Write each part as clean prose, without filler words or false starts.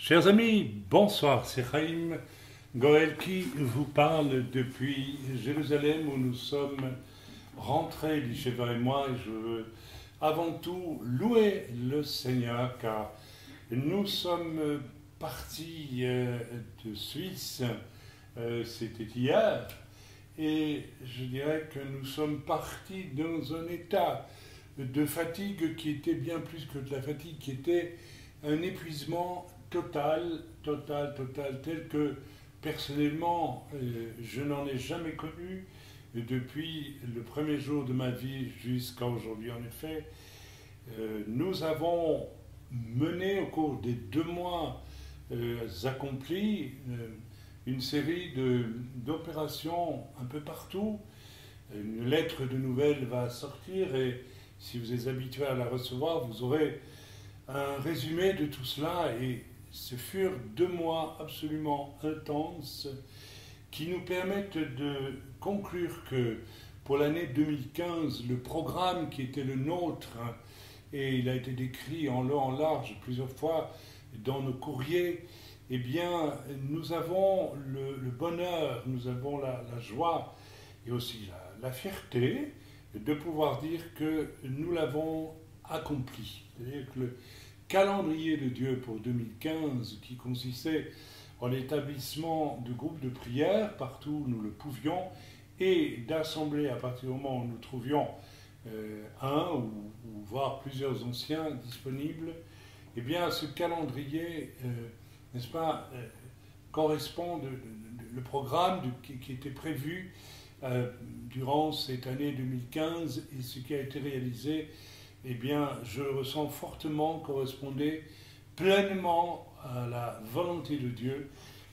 Chers amis, bonsoir, c'est Chaim Goel qui vous parle depuis Jérusalem où nous sommes rentrés, l'Yeshiva et moi, et je veux avant tout louer le Seigneur car nous sommes partis de Suisse, c'était hier, et je dirais que nous sommes partis dans un état de fatigue qui était bien plus que de la fatigue, qui était un épuisement total, tel que personnellement je n'en ai jamais connu depuis le premier jour de ma vie jusqu'à aujourd'hui. En effet, nous avons mené au cours des 2 mois accomplis une série d'opérations un peu partout. Une lettre de nouvelles va sortir et si vous êtes habitué à la recevoir, vous aurez un résumé de tout cela, et ce furent 2 mois absolument intenses qui nous permettent de conclure que pour l'année 2015, le programme qui était le nôtre, et il a été décrit en long, en large plusieurs fois dans nos courriers, eh bien, nous avons le bonheur, nous avons la joie et aussi la fierté de pouvoir dire que nous l'avons accompli. C'est-à-dire que le calendrier de Dieu pour 2015, qui consistait en l'établissement de groupes de prière partout où nous le pouvions, et d'assembler à partir du moment où nous trouvions un ou voire plusieurs anciens disponibles, eh bien ce calendrier, n'est-ce pas, correspond le programme qui était prévu durant cette année 2015 et ce qui a été réalisé, eh bien, je le ressens fortement, correspondait pleinement à la volonté de Dieu.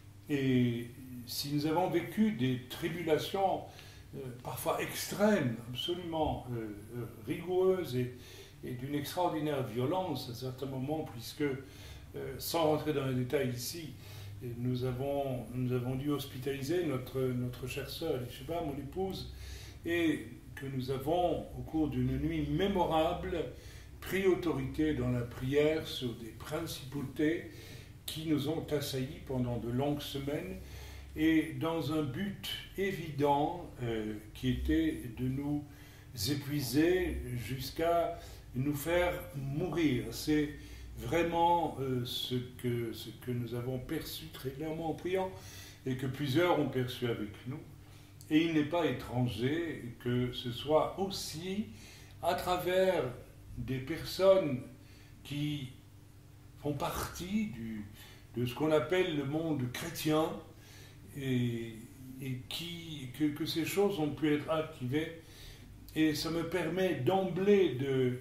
Et si nous avons vécu des tribulations parfois extrêmes, absolument rigoureuses et d'une extraordinaire violence à certains moments, puisque, sans rentrer dans les détails ici, nous avons dû hospitaliser notre chère sœur, Elisheba, mon épouse, et que nous avons, au cours d'une nuit mémorable, pris autorité dans la prière sur des principautés qui nous ont assaillis pendant de longues semaines, et dans un but évident qui était de nous épuiser jusqu'à nous faire mourir. C'est vraiment ce que nous avons perçu très clairement en priant et que plusieurs ont perçu avec nous. Et il n'est pas étranger que ce soit aussi à travers des personnes qui font partie de ce qu'on appelle le monde chrétien et que ces choses ont pu être activées. Et ça me permet d'emblée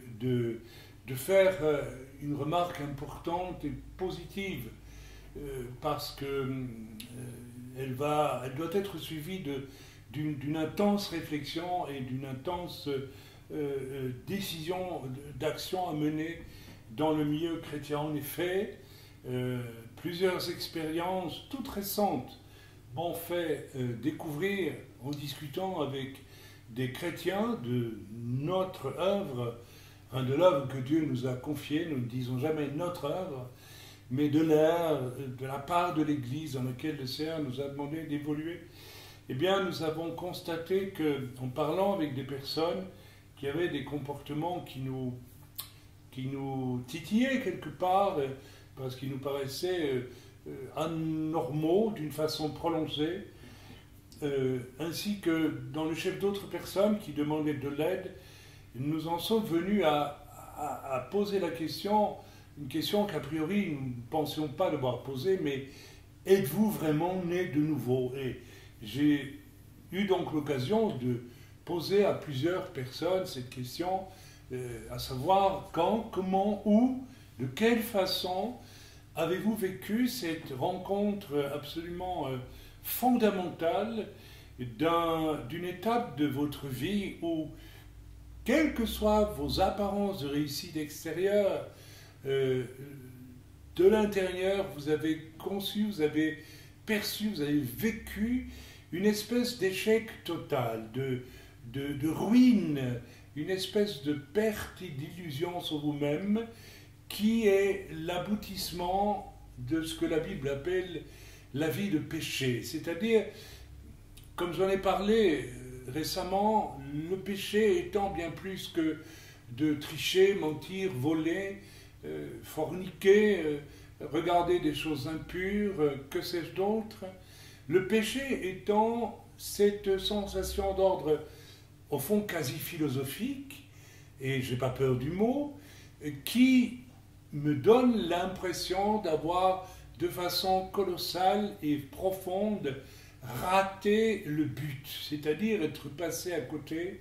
de faire une remarque importante et positive parce que elle doit être suivie d'une intense réflexion et d'une intense décision d'action à mener dans le milieu chrétien. En effet, plusieurs expériences toutes récentes m'ont fait découvrir, en discutant avec des chrétiens, de notre œuvre, de l'œuvre que Dieu nous a confiée. Nous ne disons jamais notre œuvre, mais de la part de l'Église dans laquelle le Seigneur nous a demandé d'évoluer. Eh bien, nous avons constaté qu'en parlant avec des personnes qui avaient des comportements qui nous titillaient quelque part, parce qu'ils nous paraissaient anormaux d'une façon prolongée, ainsi que dans le chef d'autres personnes qui demandaient de l'aide, nous en sommes venus à poser la question, une question qu'a priori nous ne pensions pas devoir poser, mais êtes-vous vraiment né de nouveau? Et j'ai eu donc l'occasion de poser à plusieurs personnes cette question, à savoir quand, comment, où, de quelle façon avez-vous vécu cette rencontre absolument fondamentale d'une étape de votre vie où, quelles que soient vos apparences de réussite extérieure, de l'intérieur, vous avez conçu, vous avez perçu, vous avez vécu une espèce d'échec total, de ruine, une espèce de perte et d'illusion sur vous-même qui est l'aboutissement de ce que la Bible appelle la vie de péché. C'est-à-dire, comme j'en ai parlé récemment, le péché étant bien plus que de tricher, mentir, voler, forniquer, regarder des choses impures, que sais-je d'autre. Le péché étant cette sensation d'ordre, au fond, quasi philosophique, et je n'ai pas peur du mot, qui me donne l'impression d'avoir, de façon colossale et profonde, raté le but, c'est-à-dire être passé à côté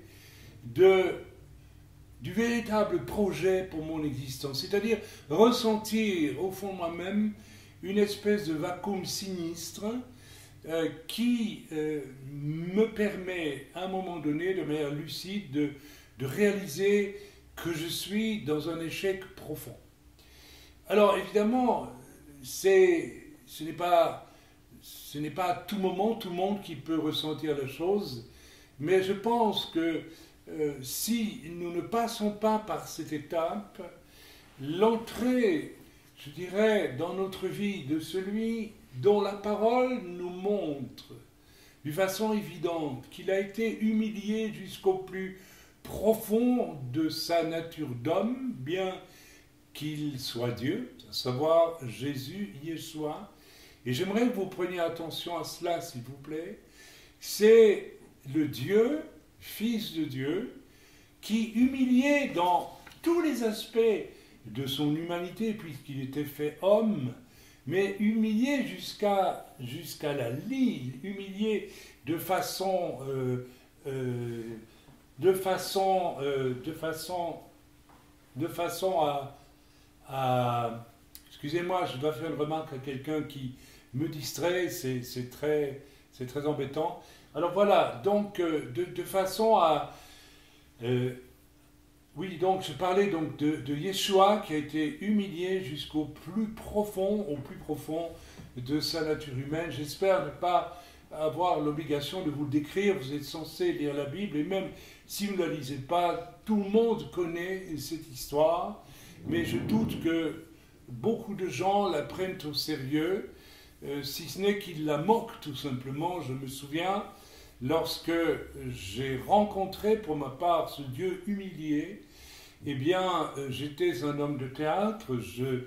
du véritable projet pour mon existence, c'est-à-dire ressentir au fond de moi-même une espèce de vacuum sinistre qui me permet à un moment donné, de manière lucide, de réaliser que je suis dans un échec profond. Alors évidemment, ce n'est pas à tout moment tout le monde qui peut ressentir la chose, mais je pense que si nous ne passons pas par cette étape, l'entrée, je dirais, dans notre vie de celui dont la parole nous montre d'une façon évidente qu'il a été humilié jusqu'au plus profond de sa nature d'homme, bien qu'il soit Dieu, à savoir Jésus, Yeshua. Et j'aimerais que vous preniez attention à cela, s'il vous plaît. C'est le Dieu, Fils de Dieu, qui, humilié dans tous les aspects de son humanité, puisqu'il était fait homme, mais humilié jusqu'à la lie, humilié de façon à excusez-moi, je dois faire une remarque à quelqu'un qui me distrait, c'est très embêtant. Alors voilà, donc de façon à... oui, donc je parlais donc de Yeshua qui a été humilié jusqu'au plus profond, de sa nature humaine. J'espère ne pas avoir l'obligation de vous le décrire, vous êtes censé lire la Bible, et même si vous ne la lisez pas, tout le monde connaît cette histoire, mais je doute que beaucoup de gens la prennent au sérieux, si ce n'est qu'ils la moquent tout simplement. Je me souviens, lorsque j'ai rencontré pour ma part ce Dieu humilié, eh bien, j'étais un homme de théâtre, je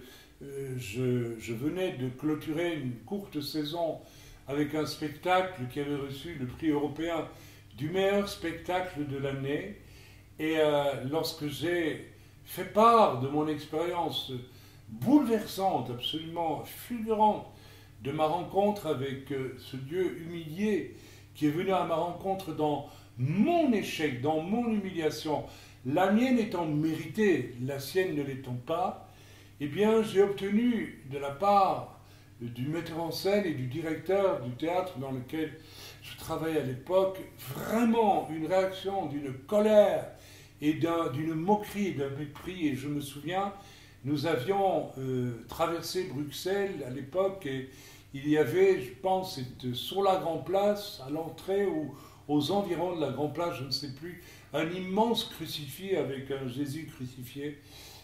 venais de clôturer une courte saison avec un spectacle qui avait reçu le prix européen du meilleur spectacle de l'année, et lorsque j'ai fait part de mon expérience bouleversante, absolument fulgurante, de ma rencontre avec ce Dieu humilié qui est venu à ma rencontre dans mon échec, dans mon humiliation, la mienne étant méritée, la sienne ne l'étant pas, eh bien j'ai obtenu de la part du metteur en scène et du directeur du théâtre dans lequel je travaillais à l'époque, vraiment une réaction d'une colère et d'une moquerie, d'un mépris. Et je me souviens, nous avions traversé Bruxelles à l'époque, et il y avait, je pense, sur la Grand Place, à l'entrée ou aux environs de la Grand Place, je ne sais plus, un immense crucifix avec un Jésus crucifié.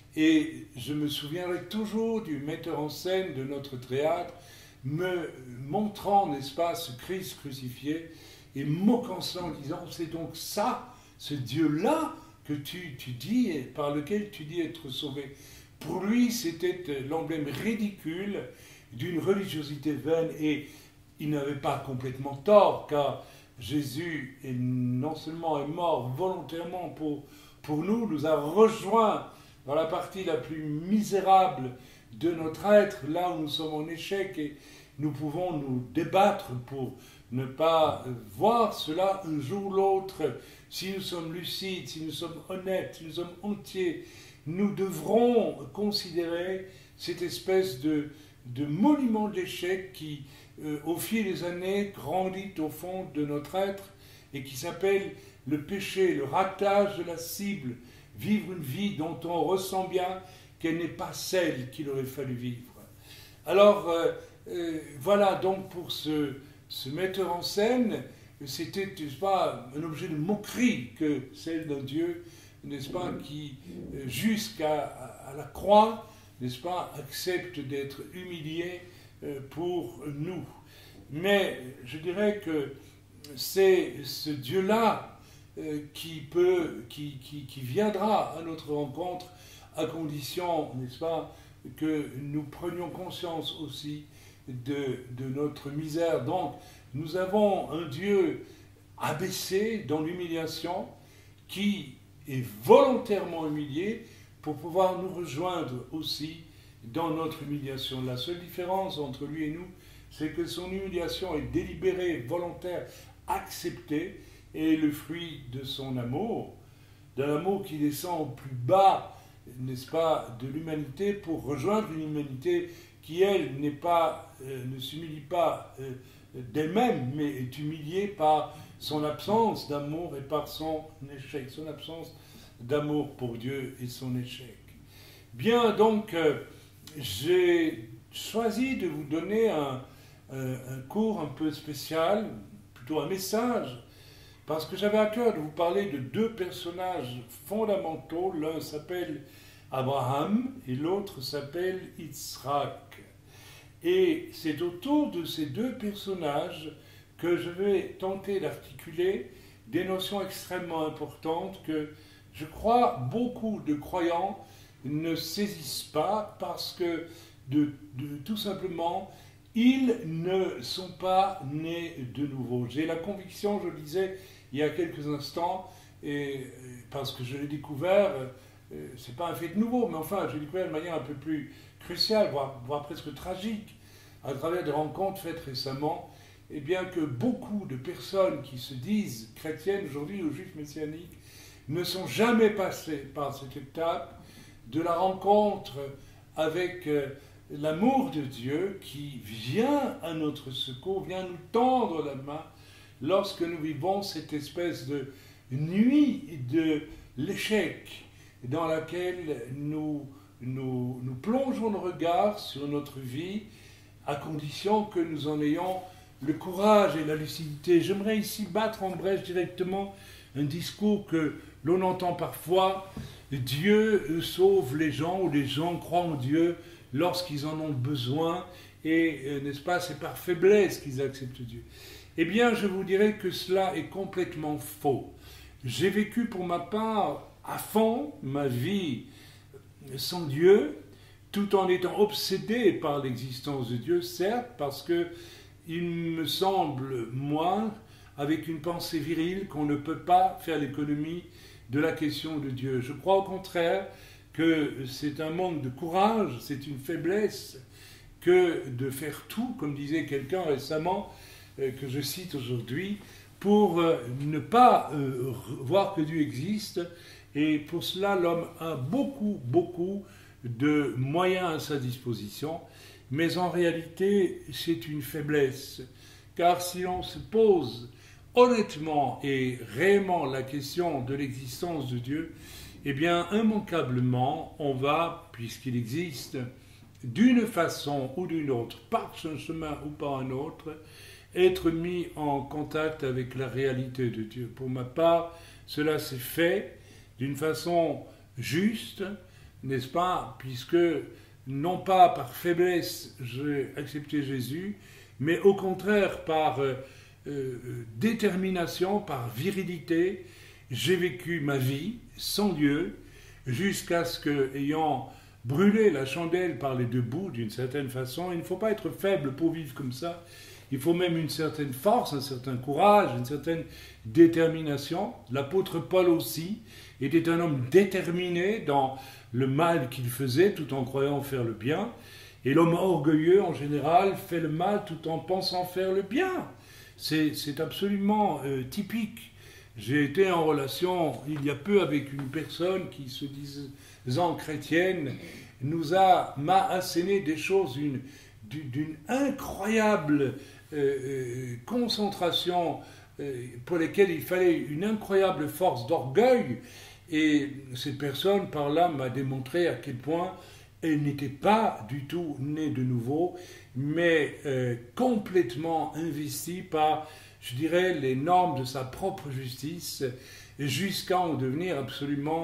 Et je me souviendrai toujours du metteur en scène de notre théâtre me montrant, n'est-ce pas, ce Christ crucifié et moquant cela en disant: c'est donc ça, ce Dieu-là que tu dis et par lequel tu dis être sauvé. Pour lui, c'était l'emblème ridicule d'une religiosité vaine, et il n'avait pas complètement tort, car Jésus non seulement est mort volontairement pour nous, nous a rejoints dans la partie la plus misérable de notre être, là où nous sommes en échec, et nous pouvons nous débattre pour ne pas voir cela un jour ou l'autre. Si nous sommes lucides, si nous sommes honnêtes, si nous sommes entiers, nous devrons considérer cette espèce de monument d'échec qui, au fil des années, grandit au fond de notre être et qui s'appelle le péché, le ratage de la cible, vivre une vie dont on ressent bien qu'elle n'est pas celle qu'il aurait fallu vivre. Alors, voilà donc pour ce metteur en scène, c'était, n'est-ce pas, un objet de moquerie que celle d'un Dieu, n'est-ce pas, qui, jusqu'à la croix, n'est-ce pas, accepte d'être humilié pour nous. Mais je dirais que c'est ce Dieu-là qui viendra à notre rencontre à condition, n'est-ce pas, que nous prenions conscience aussi de notre misère. Donc, nous avons un Dieu abaissé dans l'humiliation qui est volontairement humilié pour pouvoir nous rejoindre aussi dans notre humiliation. La seule différence entre lui et nous, c'est que son humiliation est délibérée, volontaire, acceptée, et le fruit de son amour, de l'amour qui descend au plus bas, n'est-ce pas, de l'humanité pour rejoindre une humanité qui, elle, ne s'humilie pas d'elle-même, mais est humiliée par son absence d'amour et par son échec, son absence d'amour pour Dieu et son échec. Bien, donc, j'ai choisi de vous donner un cours un peu spécial, plutôt un message, parce que j'avais à cœur de vous parler de deux personnages fondamentaux. L'un s'appelle Abraham et l'autre s'appelle Yitzhak. Et c'est autour de ces deux personnages que je vais tenter d'articuler des notions extrêmement importantes que je crois beaucoup de croyants ne saisissent pas parce que tout simplement ils ne sont pas nés de nouveau. J'ai la conviction, je le disais il y a quelques instants, et parce que je l'ai découvert, c'est pas un fait de nouveau, mais enfin, je l'ai découvert de manière un peu plus cruciale, voire presque tragique, à travers des rencontres faites récemment, et bien que beaucoup de personnes qui se disent chrétiennes aujourd'hui ou juifs messianiques ne sont jamais passées par cette étape de la rencontre avec l'amour de Dieu qui vient à notre secours, vient nous tendre la main lorsque nous vivons cette espèce de nuit de l'échec dans laquelle nous plongeons le regard sur notre vie à condition que nous en ayons le courage et la lucidité. J'aimerais ici battre en brèche directement un discours que l'on entend parfois: Dieu sauve les gens, ou les gens croient en Dieu lorsqu'ils en ont besoin, et n'est-ce pas, c'est par faiblesse qu'ils acceptent Dieu. Eh bien, je vous dirais que cela est complètement faux. J'ai vécu pour ma part à fond ma vie sans Dieu, tout en étant obsédé par l'existence de Dieu, certes, parce que il me semble, moi, avec une pensée virile, qu'on ne peut pas faire l'économie de la question de Dieu. Je crois au contraire que c'est un manque de courage, c'est une faiblesse que de faire tout, comme disait quelqu'un récemment, que je cite aujourd'hui, pour ne pas voir que Dieu existe. Et pour cela, l'homme a beaucoup de moyens à sa disposition, mais en réalité, c'est une faiblesse. Car si l'on se pose honnêtement et réellement la question de l'existence de Dieu, eh bien, immanquablement, on va, puisqu'il existe, d'une façon ou d'une autre, par un chemin ou par un autre, être mis en contact avec la réalité de Dieu. Pour ma part, cela s'est fait d'une façon juste, n'est-ce pas, puisque non pas par faiblesse j'ai accepté Jésus, mais au contraire par détermination, par virilité, j'ai vécu ma vie sans Dieu, jusqu'à ce que, ayant brûlé la chandelle par les deux bouts d'une certaine façon, il ne faut pas être faible pour vivre comme ça, il faut même une certaine force, un certain courage, une certaine détermination. L'apôtre Paul aussi était un homme déterminé dans le mal qu'il faisait tout en croyant faire le bien. Et l'homme orgueilleux, en général, fait le mal tout en pensant faire le bien. C'est absolument typique. J'ai été en relation il y a peu avec une personne qui, se disant chrétienne, m'a asséné des choses d'une incroyable concentration pour lesquelles il fallait une incroyable force d'orgueil. Et cette personne, par là, m'a démontré à quel point elle n'était pas du tout née de nouveau, mais complètement investie par, je dirais, les normes de sa propre justice, jusqu'à en devenir absolument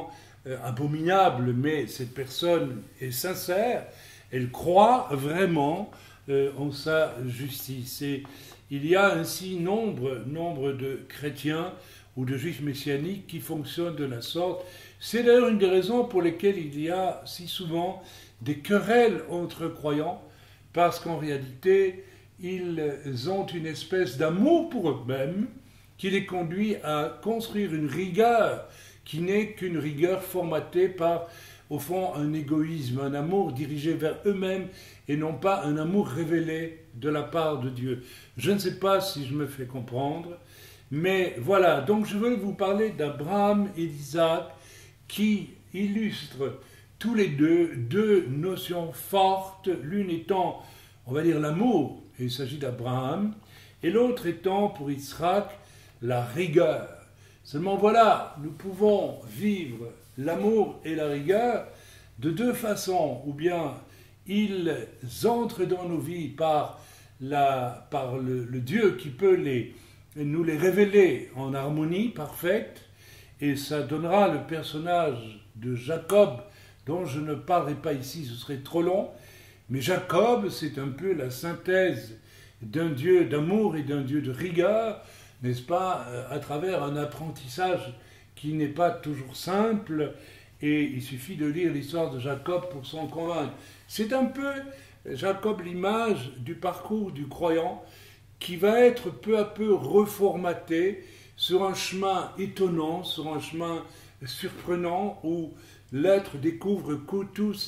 abominable, mais cette personne est sincère, elle croit vraiment en sa justice. Et il y a ainsi nombre de chrétiens ou de juifs messianiques qui fonctionnent de la sorte. C'est d'ailleurs une des raisons pour lesquelles il y a si souvent des querelles entre croyants, parce qu'en réalité, ils ont une espèce d'amour pour eux-mêmes qui les conduit à construire une rigueur qui n'est qu'une rigueur formatée par, au fond, un égoïsme, un amour dirigé vers eux-mêmes et non pas un amour révélé de la part de Dieu. Je ne sais pas si je me fais comprendre, mais voilà, donc je veux vous parler d'Abraham et d'Isaac qui illustrent tous les deux notions fortes, l'une étant, on va dire, l'amour, et il s'agit d'Abraham, et l'autre étant, pour Isaac, la rigueur. Seulement voilà, nous pouvons vivre l'amour et la rigueur de deux façons, ou bien ils entrent dans nos vies par le Dieu qui peut nous les révéler en harmonie parfaite, et ça donnera le personnage de Jacob, dont je ne parlerai pas ici, ce serait trop long, mais Jacob, c'est un peu la synthèse d'un Dieu d'amour et d'un Dieu de rigueur, n'est-ce pas, à travers un apprentissage qui n'est pas toujours simple, et il suffit de lire l'histoire de Jacob pour s'en convaincre. C'est un peu, Jacob, l'image du parcours du croyant qui va être peu à peu reformaté sur un chemin étonnant, sur un chemin surprenant, où l'être découvre que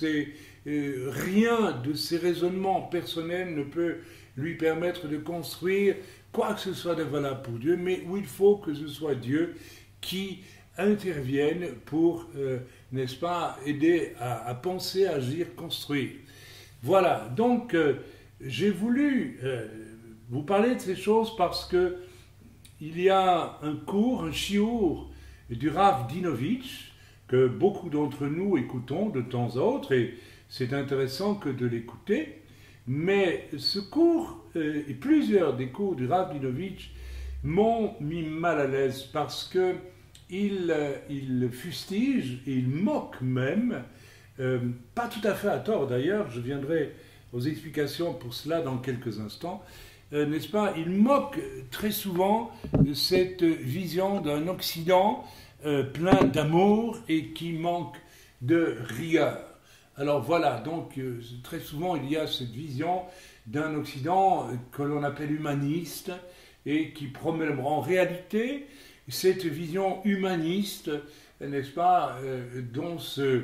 rien de ses raisonnements personnels ne peut lui permettre de construire quoi que ce soit de valable pour Dieu, mais où il faut que ce soit Dieu qui intervienne pour, n'est-ce pas, aider à penser, agir, construire. Voilà, donc j'ai voulu vous parler de ces choses parce que il y a un cours, un shiur du Rav Dinovitch que beaucoup d'entre nous écoutons de temps à autre, et c'est intéressant que de l'écouter, mais ce cours et plusieurs des cours du Rav Dinovitch m'ont mis mal à l'aise parce que il fustige et il moque même, pas tout à fait à tort d'ailleurs, je viendrai aux explications pour cela dans quelques instants, n'est-ce pas, il moque très souvent cette vision d'un Occident plein d'amour et qui manque de rigueur. Alors voilà, donc très souvent il y a cette vision d'un Occident que l'on appelle humaniste et qui promet en réalité cette vision humaniste, n'est-ce pas, dont se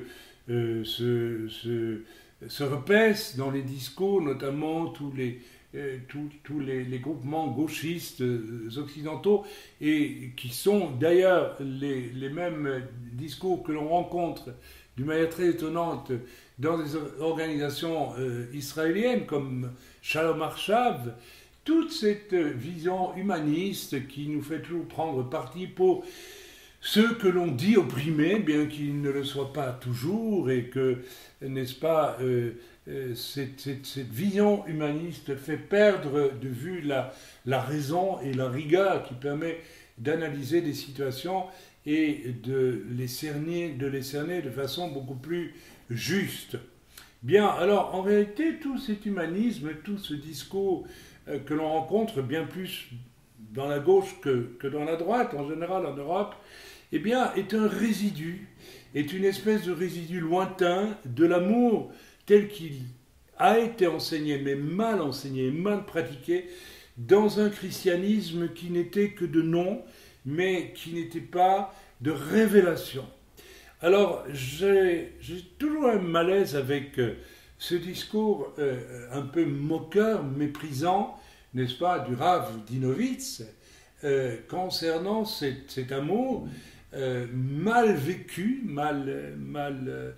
repaissent dans les discours, notamment tous les groupements gauchistes occidentaux, et qui sont d'ailleurs les mêmes discours que l'on rencontre d'une manière très étonnante dans des organisations israéliennes comme Shalom Arshav. Toute cette vision humaniste qui nous fait toujours prendre parti pour ceux que l'on dit opprimés, bien qu'ils ne le soient pas toujours, et que, n'est-ce pas, cette vision humaniste fait perdre de vue la raison et la rigueur qui permet d'analyser des situations et de les cerner de façon beaucoup plus juste. Bien, alors en réalité, tout cet humanisme, tout ce discours que l'on rencontre bien plus dans la gauche que dans la droite, en général en Europe, eh bien, est un résidu, est une espèce de résidu lointain de l'amour tel qu'il a été enseigné, mais mal pratiqué, dans un christianisme qui n'était que de nom, mais qui n'était pas de révélation. Alors, j'ai toujours un malaise avec ce discours un peu moqueur, méprisant, n'est-ce pas, du Rav Dinovitch, concernant cet amour mal vécu, mal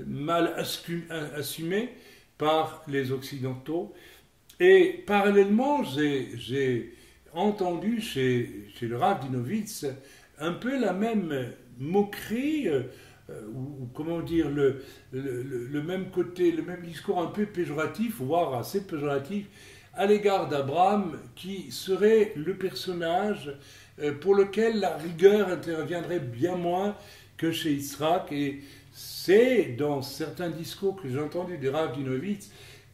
assumé par les Occidentaux. Et parallèlement, j'ai entendu chez le Rav Dinovitch un peu la même moquerie, ou comment dire, le même côté, le même discours un peu péjoratif, voire assez péjoratif, à l'égard d'Abraham, qui serait le personnage pour lequel la rigueur interviendrait bien moins que chez Yitzhak, et c'est dans certains discours que j'ai entendus du Rav Dinovitz,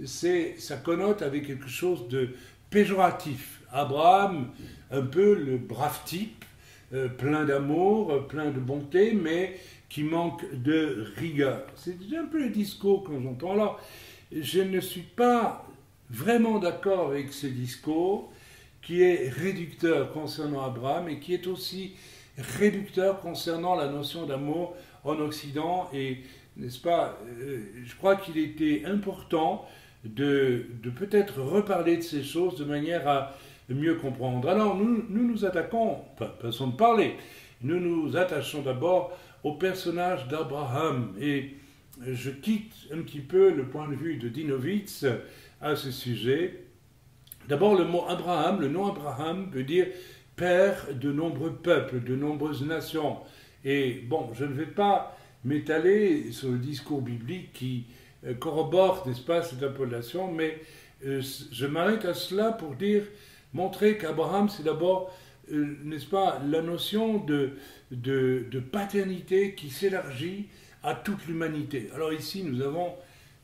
ça connote avec quelque chose de péjoratif. Abraham, un peu le brave type, plein d'amour, plein de bonté, mais qui manque de rigueur. C'est un peu le discours que j'entends. Alors, je ne suis pas vraiment d'accord avec ce discours qui est réducteur concernant Abraham et qui est aussi réducteur concernant la notion d'amour en Occident. Et, n'est-ce pas, je crois qu'il était important de peut-être reparler de ces choses de manière à mieux comprendre. Alors, nous attaquons, enfin, façon de parler, nous nous attachons d'abord au personnage d'Abraham. Et je quitte un petit peu le point de vue de Dinovitz à ce sujet. D'abord, le mot Abraham, le nom Abraham veut dire père de nombreux peuples, de nombreuses nations. Et bon, je ne vais pas m'étaler sur le discours biblique qui corrobore, n'est-ce pas, cette appellation, mais je m'arrête à cela pour montrer qu'Abraham, c'est d'abord, n'est-ce pas, la notion de paternité qui s'élargit à toute l'humanité. Alors ici, nous avons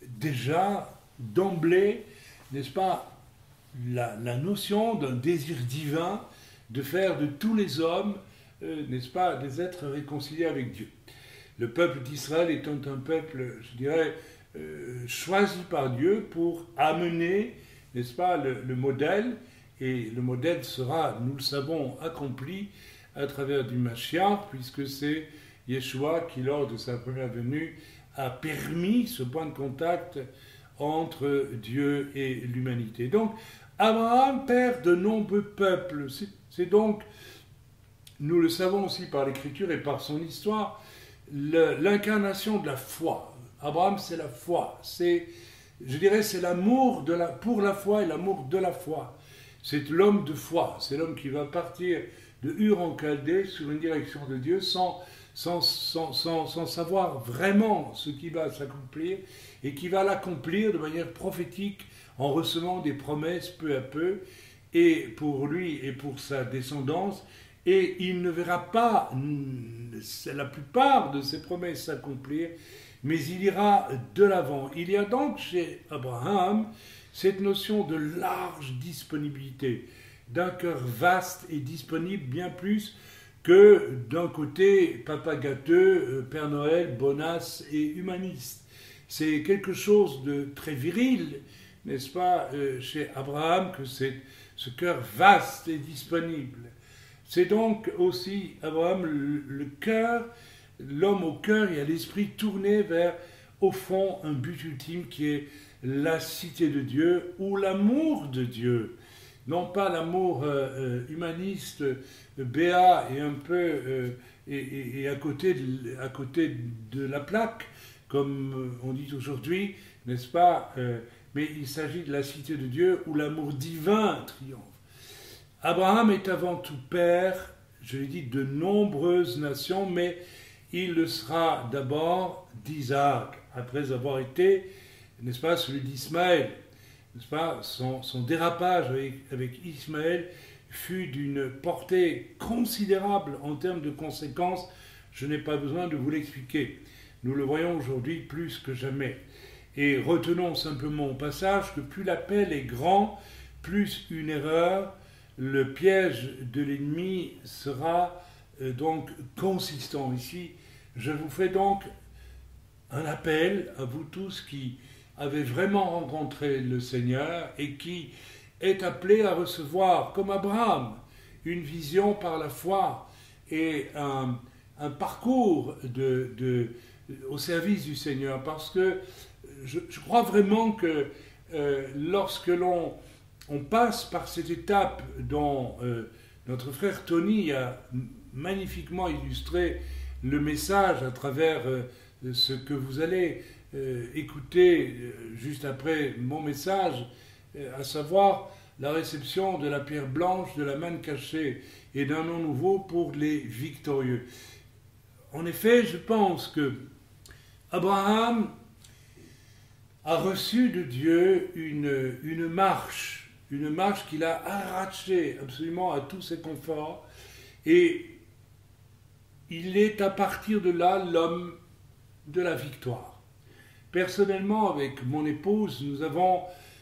déjà d'emblée, n'est-ce pas, la notion d'un désir divin de faire de tous les hommes, n'est-ce pas, des êtres réconciliés avec Dieu. Le peuple d'Israël étant un peuple, je dirais, choisi par Dieu pour amener, n'est-ce pas, le modèle, et le modèle sera, nous le savons, accompli à travers du Mashiach, puisque c'est Yeshua qui, lors de sa première venue, a permis ce point de contact entre Dieu et l'humanité. Donc, Abraham, père de nombreux peuples, c'est donc, nous le savons aussi par l'Écriture et par son histoire, l'incarnation de la foi. Abraham, c'est la foi. Je dirais, c'est l'amour pour la foi et l'amour de la foi. C'est l'homme de foi. C'est l'homme qui va partir de Ur en Chaldée sur une direction de Dieu sans savoir vraiment ce qui va s'accomplir et qui va l'accomplir de manière prophétique en recevant des promesses peu à peu et pour lui et pour sa descendance. Et il ne verra pas la plupart de ces promesses s'accomplir, mais il ira de l'avant. Il y a donc chez Abraham cette notion de large disponibilité, d'un cœur vaste et disponible bien plus que d'un côté papa gâteux, Père Noël, bonasse et humaniste. C'est quelque chose de très viril, n'est-ce pas, chez Abraham, que c'est ce cœur vaste et disponible. C'est donc aussi, Abraham, le cœur, l'homme au cœur et à l'esprit tourné vers, au fond, un but ultime qui est la cité de Dieu ou l'amour de Dieu. Non pas l'amour humaniste, béat et un peu et à côté de la plaque, comme on dit aujourd'hui, n'est-ce pas, mais il s'agit de la cité de Dieu où l'amour divin triomphe. Abraham est avant tout père, je l'ai dit, de nombreuses nations, mais il le sera d'abord d'Isaac, après avoir été, n'est-ce pas, celui d'Ismaël. N'est-ce pas, son dérapage avec Ismaël fut d'une portée considérable en termes de conséquences. Je n'ai pas besoin de vous l'expliquer. Nous le voyons aujourd'hui plus que jamais. Et retenons simplement au passage que plus l'appel est grand, plus une erreur, le piège de l'ennemi sera donc consistant. Ici, je vous fais donc un appel à vous tous qui avez vraiment rencontré le Seigneur et qui est appelé à recevoir, comme Abraham, une vision par la foi et un parcours au service du Seigneur. Parce que je crois vraiment que lorsque l'on passe par cette étape dont notre frère Tony a magnifiquement illustré le message à travers ce que vous allez écouter juste après mon message, à savoir la réception de la pierre blanche, de la manne cachée et d'un nom nouveau pour les victorieux. En effet, je pense que Abraham a reçu de Dieu une marche qu'il a arrachée absolument à tous ses conforts, et il est à partir de là l'homme de la victoire. Personnellement, avec mon épouse, nous avons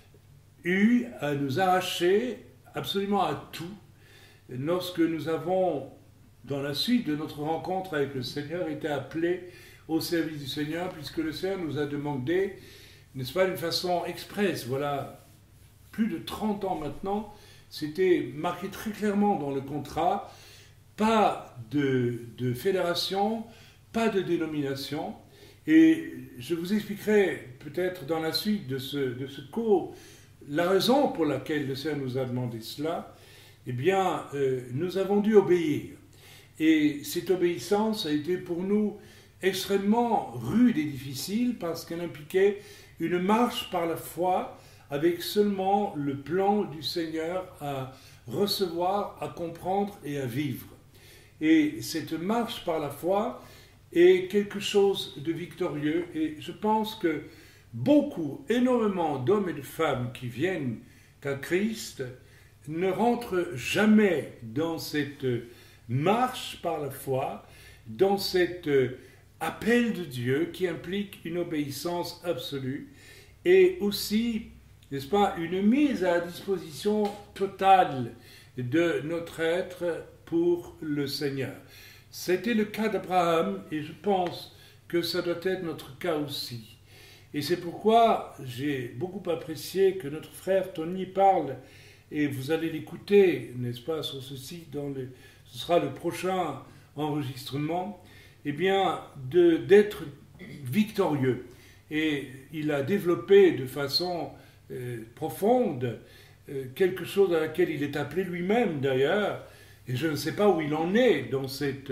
eu à nous arracher absolument à tout lorsque nous avons, dans la suite de notre rencontre avec le Seigneur, été appelés au service du Seigneur, puisque le Seigneur nous a demandé, n'est-ce pas, d'une façon expresse, voilà, plus de 30 ans maintenant, c'était marqué très clairement dans le contrat, pas de fédération, pas de dénomination. Et je vous expliquerai peut-être dans la suite de ce cours la raison pour laquelle le Seigneur nous a demandé cela. Eh bien, nous avons dû obéir. Et cette obéissance a été pour nous extrêmement rude et difficile parce qu'elle impliquait une marche par la foi avec seulement le plan du Seigneur à recevoir, à comprendre et à vivre. Et cette marche par la foi est quelque chose de victorieux. Et je pense que énormément d'hommes et de femmes qui viennent qu'à Christ ne rentrent jamais dans cette marche par la foi, dans cet appel de Dieu qui implique une obéissance absolue et aussi, n'est-ce pas, une mise à disposition totale de notre être pour le Seigneur. C'était le cas d'Abraham et je pense que ça doit être notre cas aussi. Et c'est pourquoi j'ai beaucoup apprécié que notre frère Tony parle, et vous allez l'écouter, n'est-ce pas, sur ceci, ce sera le prochain enregistrement, eh bien, d'être victorieux. Et il a développé de façon profonde quelque chose à laquelle il est appelé lui-même d'ailleurs, et je ne sais pas où il en est dans cette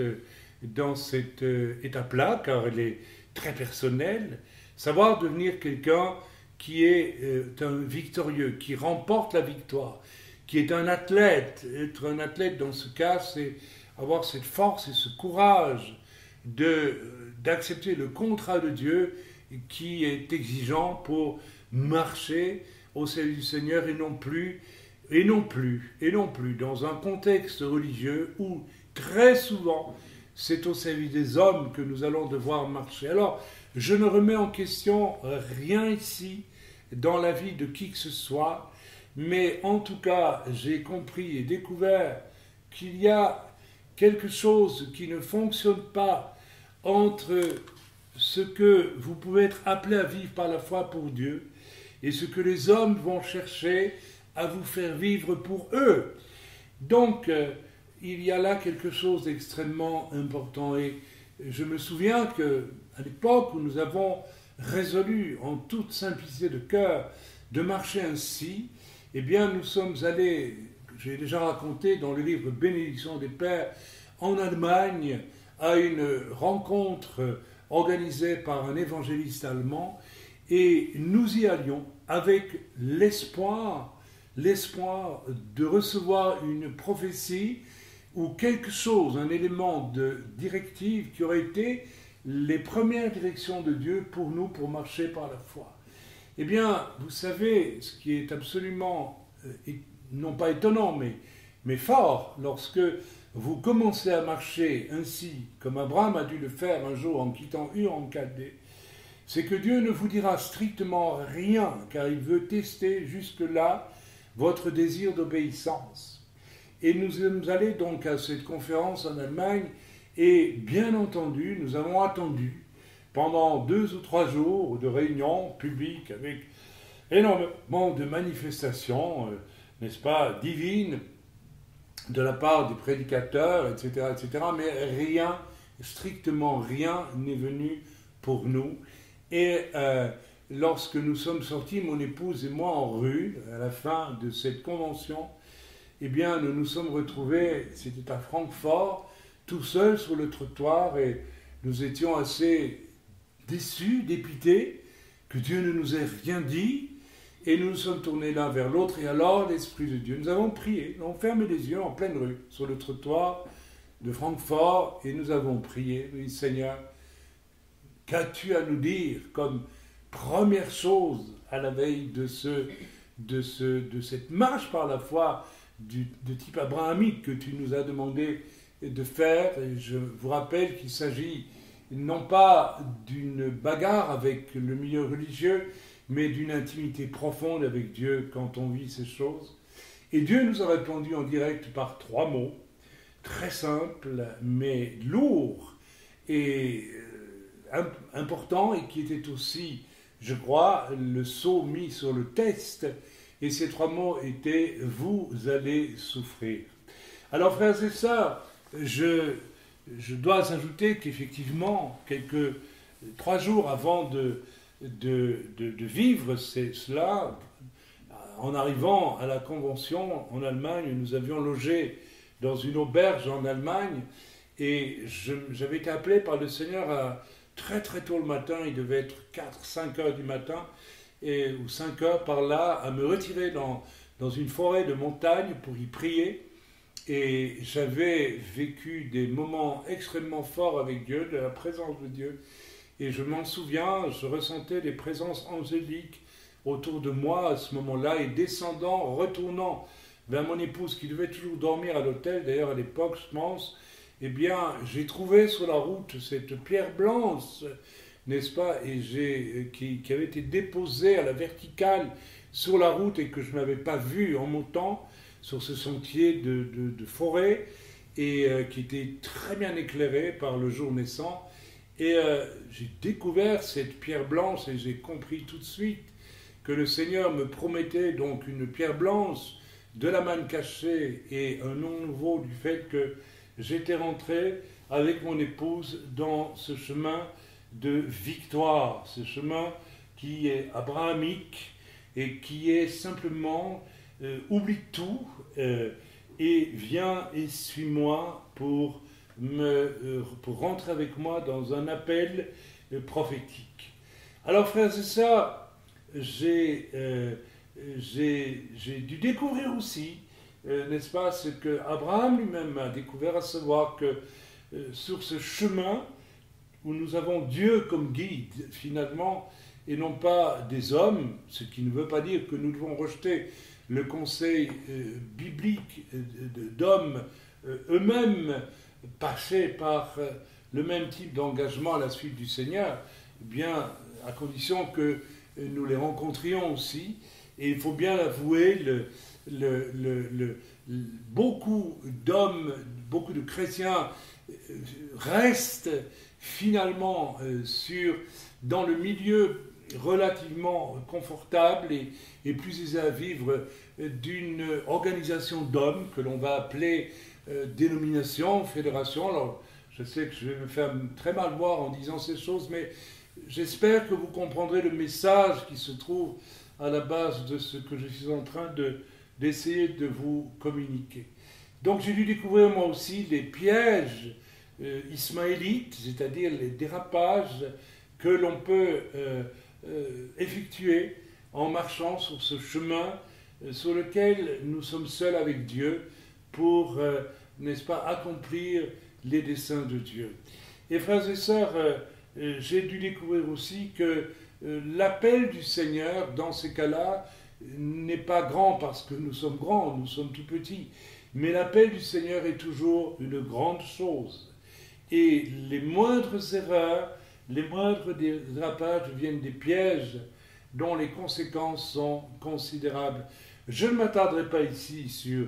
étape-là, car elle est très personnelle, savoir devenir quelqu'un qui est un victorieux, qui remporte la victoire, qui est un athlète. Être un athlète dans ce cas, c'est avoir cette force et ce courage d'accepter le contrat de Dieu qui est exigeant pour marcher au service du Seigneur et non plus dans un contexte religieux où très souvent c'est au service des hommes que nous allons devoir marcher. Alors, je ne remets en question rien ici dans la vie de qui que ce soit, mais en tout cas, j'ai compris et découvert qu'il y a quelque chose qui ne fonctionne pas entre ce que vous pouvez être appelé à vivre par la foi pour Dieu et ce que les hommes vont chercher à vous faire vivre pour eux. Donc, il y a là quelque chose d'extrêmement important. Et je me souviens qu'à l'époque où nous avons résolu en toute simplicité de cœur de marcher ainsi, eh bien nous sommes allés, j'ai déjà raconté dans le livre Bénédiction des Pères, en Allemagne, à une rencontre organisée par un évangéliste allemand, et nous y allions avec l'espoir de recevoir une prophétie ou quelque chose, un élément de directive qui aurait été les premières directions de Dieu pour nous, pour marcher par la foi. Eh bien, vous savez, ce qui est absolument, non pas étonnant, mais fort, lorsque vous commencez à marcher ainsi, comme Abraham a dû le faire un jour en quittant Ur en Chaldée, c'est que Dieu ne vous dira strictement rien, car il veut tester jusque-là votre désir d'obéissance. Et nous sommes allés donc à cette conférence en Allemagne, et bien entendu, nous avons attendu pendant 2 ou 3 jours de réunions publiques avec énormément de manifestations, n'est-ce pas, divines, de la part des prédicateurs, etc., mais rien, strictement rien n'est venu pour nous. Et lorsque nous sommes sortis, mon épouse et moi, en rue, à la fin de cette convention, eh bien, nous nous sommes retrouvés, c'était à Francfort, tout seuls sur le trottoir, et nous étions assez déçus, dépités, que Dieu ne nous ait rien dit, et nous nous sommes tournés l'un vers l'autre, et alors l'Esprit de Dieu, nous avons prié, nous avons fermé les yeux en pleine rue, sur le trottoir de Francfort, et nous avons prié, oui, Seigneur, qu'as-tu à nous dire comme première chose à la veille de cette marche par la foi de type abrahamique que tu nous as demandé de faire. Et je vous rappelle qu'il s'agit non pas d'une bagarre avec le milieu religieux, mais d'une intimité profonde avec Dieu quand on vit ces choses. Et Dieu nous a répondu en direct par 3 mots, très simples, mais lourds et importants, et qui étaient aussi, je crois, le sceau mis sur le test. Et ces 3 mots étaient « vous allez souffrir ». Alors frères et sœurs, je dois ajouter qu'effectivement, 3 jours avant de vivre cela, en arrivant à la convention en Allemagne, nous avions logé dans une auberge en Allemagne, et j'avais été appelé par le Seigneur à très très tôt le matin, il devait être 4-5 heures du matin, ou 5 heures par là, à me retirer dans une forêt de montagne pour y prier. Et j'avais vécu des moments extrêmement forts avec Dieu, de la présence de Dieu. Et je m'en souviens, je ressentais des présences angéliques autour de moi à ce moment-là, et descendant, retournant vers mon épouse qui devait toujours dormir à l'hôtel, d'ailleurs à l'époque, je pense, eh bien, j'ai trouvé sur la route cette pierre blanche, n'est-ce pas, et qui avait été déposée à la verticale sur la route et que je n'avais pas vue en montant sur ce sentier de forêt, et qui était très bien éclairé par le jour naissant. Et j'ai découvert cette pierre blanche et j'ai compris tout de suite que le Seigneur me promettait donc une pierre blanche de la manne cachée et un nom nouveau du fait que j'étais rentré avec mon épouse dans ce chemin de victoire, ce chemin qui est abrahamique et qui est simplement oublie tout et viens et suis-moi pour rentrer avec moi dans un appel prophétique. Alors frères et sœurs, j'ai dû découvrir aussi, n'est-ce pas, ce que Abraham lui-même a découvert, à savoir que sur ce chemin où nous avons Dieu comme guide finalement, et non pas des hommes, ce qui ne veut pas dire que nous devons rejeter le conseil biblique d'hommes eux-mêmes passés par le même type d'engagement à la suite du Seigneur, eh bien, à condition que nous les rencontrions aussi. Et il faut bien l'avouer, beaucoup d'hommes, beaucoup de chrétiens restent finalement dans le milieu relativement confortable et plus aisé à vivre d'une organisation d'hommes que l'on va appeler dénomination, fédération. Alors, je sais que je vais me faire très mal voir en disant ces choses, mais j'espère que vous comprendrez le message qui se trouve à la base de ce que je suis en train d'essayer de vous communiquer. Donc j'ai dû découvrir moi aussi les pièges ismaélites, c'est-à-dire les dérapages que l'on peut effectuer en marchant sur ce chemin sur lequel nous sommes seuls avec Dieu pour, n'est-ce pas, accomplir les desseins de Dieu. Et frères et sœurs, j'ai dû découvrir aussi que l'appel du Seigneur, dans ces cas-là, n'est pas grand parce que nous sommes grands, nous sommes tout petits, mais l'appel du Seigneur est toujours une grande chose. Et les moindres erreurs, les moindres dérapages deviennent des pièges dont les conséquences sont considérables. Je ne m'attarderai pas ici sur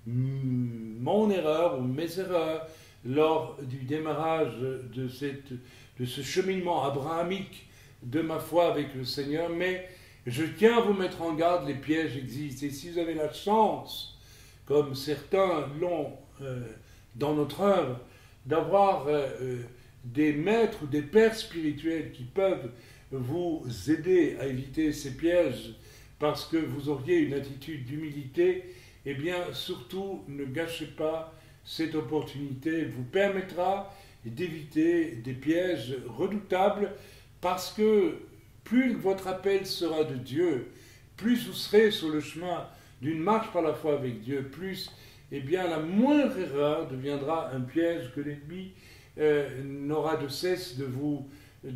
mon erreur ou mes erreurs lors du démarrage de ce cheminement abrahamique de ma foi avec le Seigneur, mais je tiens à vous mettre en garde, les pièges existent. Et si vous avez la chance, comme certains l'ont dans notre œuvre, d'avoir des maîtres ou des pères spirituels qui peuvent vous aider à éviter ces pièges parce que vous auriez une attitude d'humilité, eh bien surtout ne gâchez pas cette opportunité. Elle vous permettra d'éviter des pièges redoutables parce que plus votre appel sera de Dieu, plus vous serez sur le chemin d'une marche par la foi avec Dieu, plus eh bien, la moindre erreur deviendra un piège que l'ennemi n'aura de cesse de vous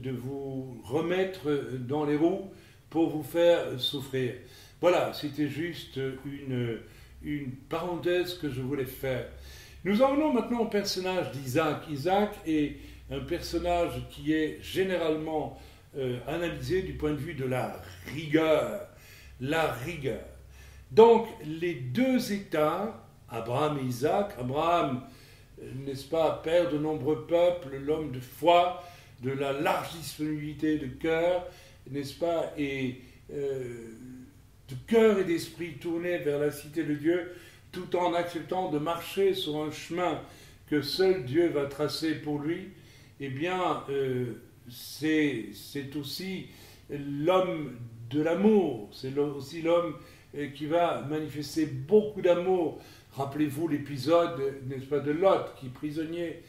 remettre dans les roues pour vous faire souffrir. Voilà, c'était juste une parenthèse que je voulais faire. Nous en venons maintenant au personnage d'Isaac. Isaac est un personnage qui est généralement analysé du point de vue de la rigueur. La rigueur. Donc, les deux états, Abraham et Isaac, Abraham, n'est-ce pas, père de nombreux peuples, l'homme de foi, de la large disponibilité de cœur, n'est-ce pas, et de cœur et d'esprit tournés vers la cité de Dieu, tout en acceptant de marcher sur un chemin que seul Dieu va tracer pour lui, eh bien, c'est aussi l'homme de l'amour, c'est aussi l'homme qui va manifester beaucoup d'amour. Rappelez-vous l'épisode, n'est-ce pas, de Lot, qui est prisonnier,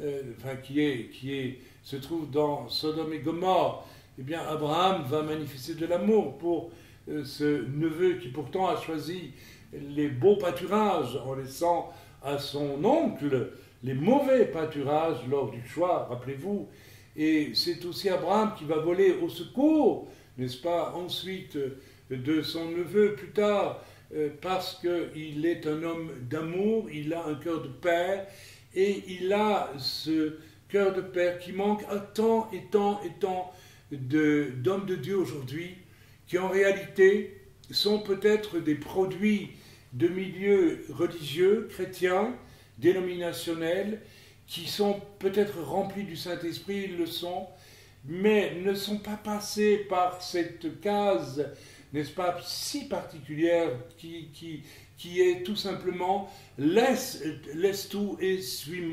qui se trouve dans Sodome et Gomorrhe. Eh bien, Abraham va manifester de l'amour pour ce neveu qui pourtant a choisi les beaux pâturages en laissant à son oncle les mauvais pâturages lors du choix, rappelez-vous. Et c'est aussi Abraham qui va voler au secours, n'est-ce pas, ensuite de son neveu plus tard, parce qu'il est un homme d'amour, il a un cœur de père, et il a ce cœur de père qui manque à tant et tant et tant d'hommes de Dieu aujourd'hui, qui en réalité sont peut-être des produits de milieux religieux, chrétiens, dénominationnels, qui sont peut-être remplis du Saint-Esprit, ils le sont, mais ne sont pas passés par cette case, n'est-ce pas, si particulière qui est tout simplement « laisse tout et suis-moi ».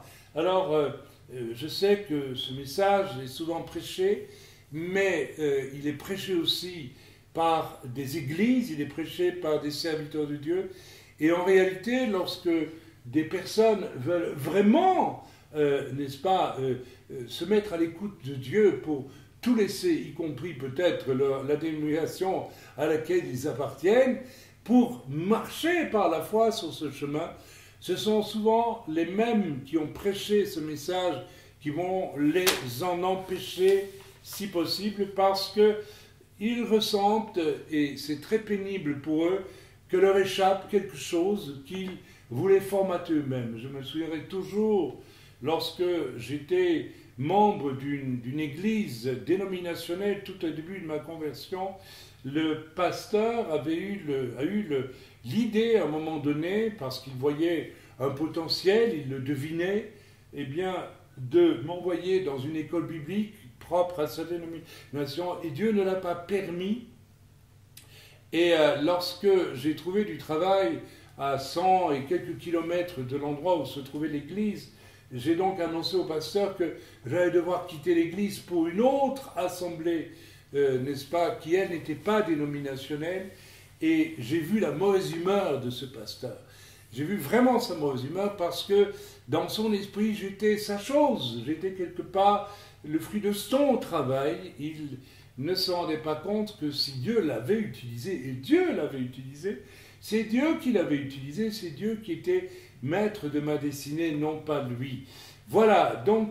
Alors, je sais que ce message est souvent prêché, mais il est prêché aussi par des églises, il est prêché par des serviteurs de Dieu, et en réalité, lorsque des personnes veulent vraiment, n'est-ce pas, se mettre à l'écoute de Dieu pour tout laisser, y compris peut-être la dénomination à laquelle ils appartiennent, pour marcher par la foi sur ce chemin, ce sont souvent les mêmes qui ont prêché ce message qui vont les en empêcher, si possible, parce qu'ils ressentent, et c'est très pénible pour eux, que leur échappe quelque chose qu'ils voulaient formater eux-mêmes. Je me souviendrai toujours, lorsque j'étais membre d'une église dénominationnelle, tout au début de ma conversion, le pasteur a eu l'idée à un moment donné, parce qu'il voyait un potentiel, il le devinait, eh bien, de m'envoyer dans une école biblique propre à sa dénomination, et Dieu ne l'a pas permis. Et lorsque j'ai trouvé du travail à 100 et quelques kilomètres de l'endroit où se trouvait l'église, j'ai donc annoncé au pasteur que j'allais devoir quitter l'église pour une autre assemblée, n'est-ce pas, qui elle n'était pas dénominationnelle, et j'ai vu la mauvaise humeur de ce pasteur. J'ai vu vraiment sa mauvaise humeur parce que dans son esprit, j'étais sa chose, j'étais quelque part le fruit de son travail. Il ne se rendait pas compte que si Dieu l'avait utilisé, et Dieu l'avait utilisé, c'est Dieu qui l'avait utilisé, c'est Dieu qui était maître de ma destinée, non pas lui. Voilà, donc,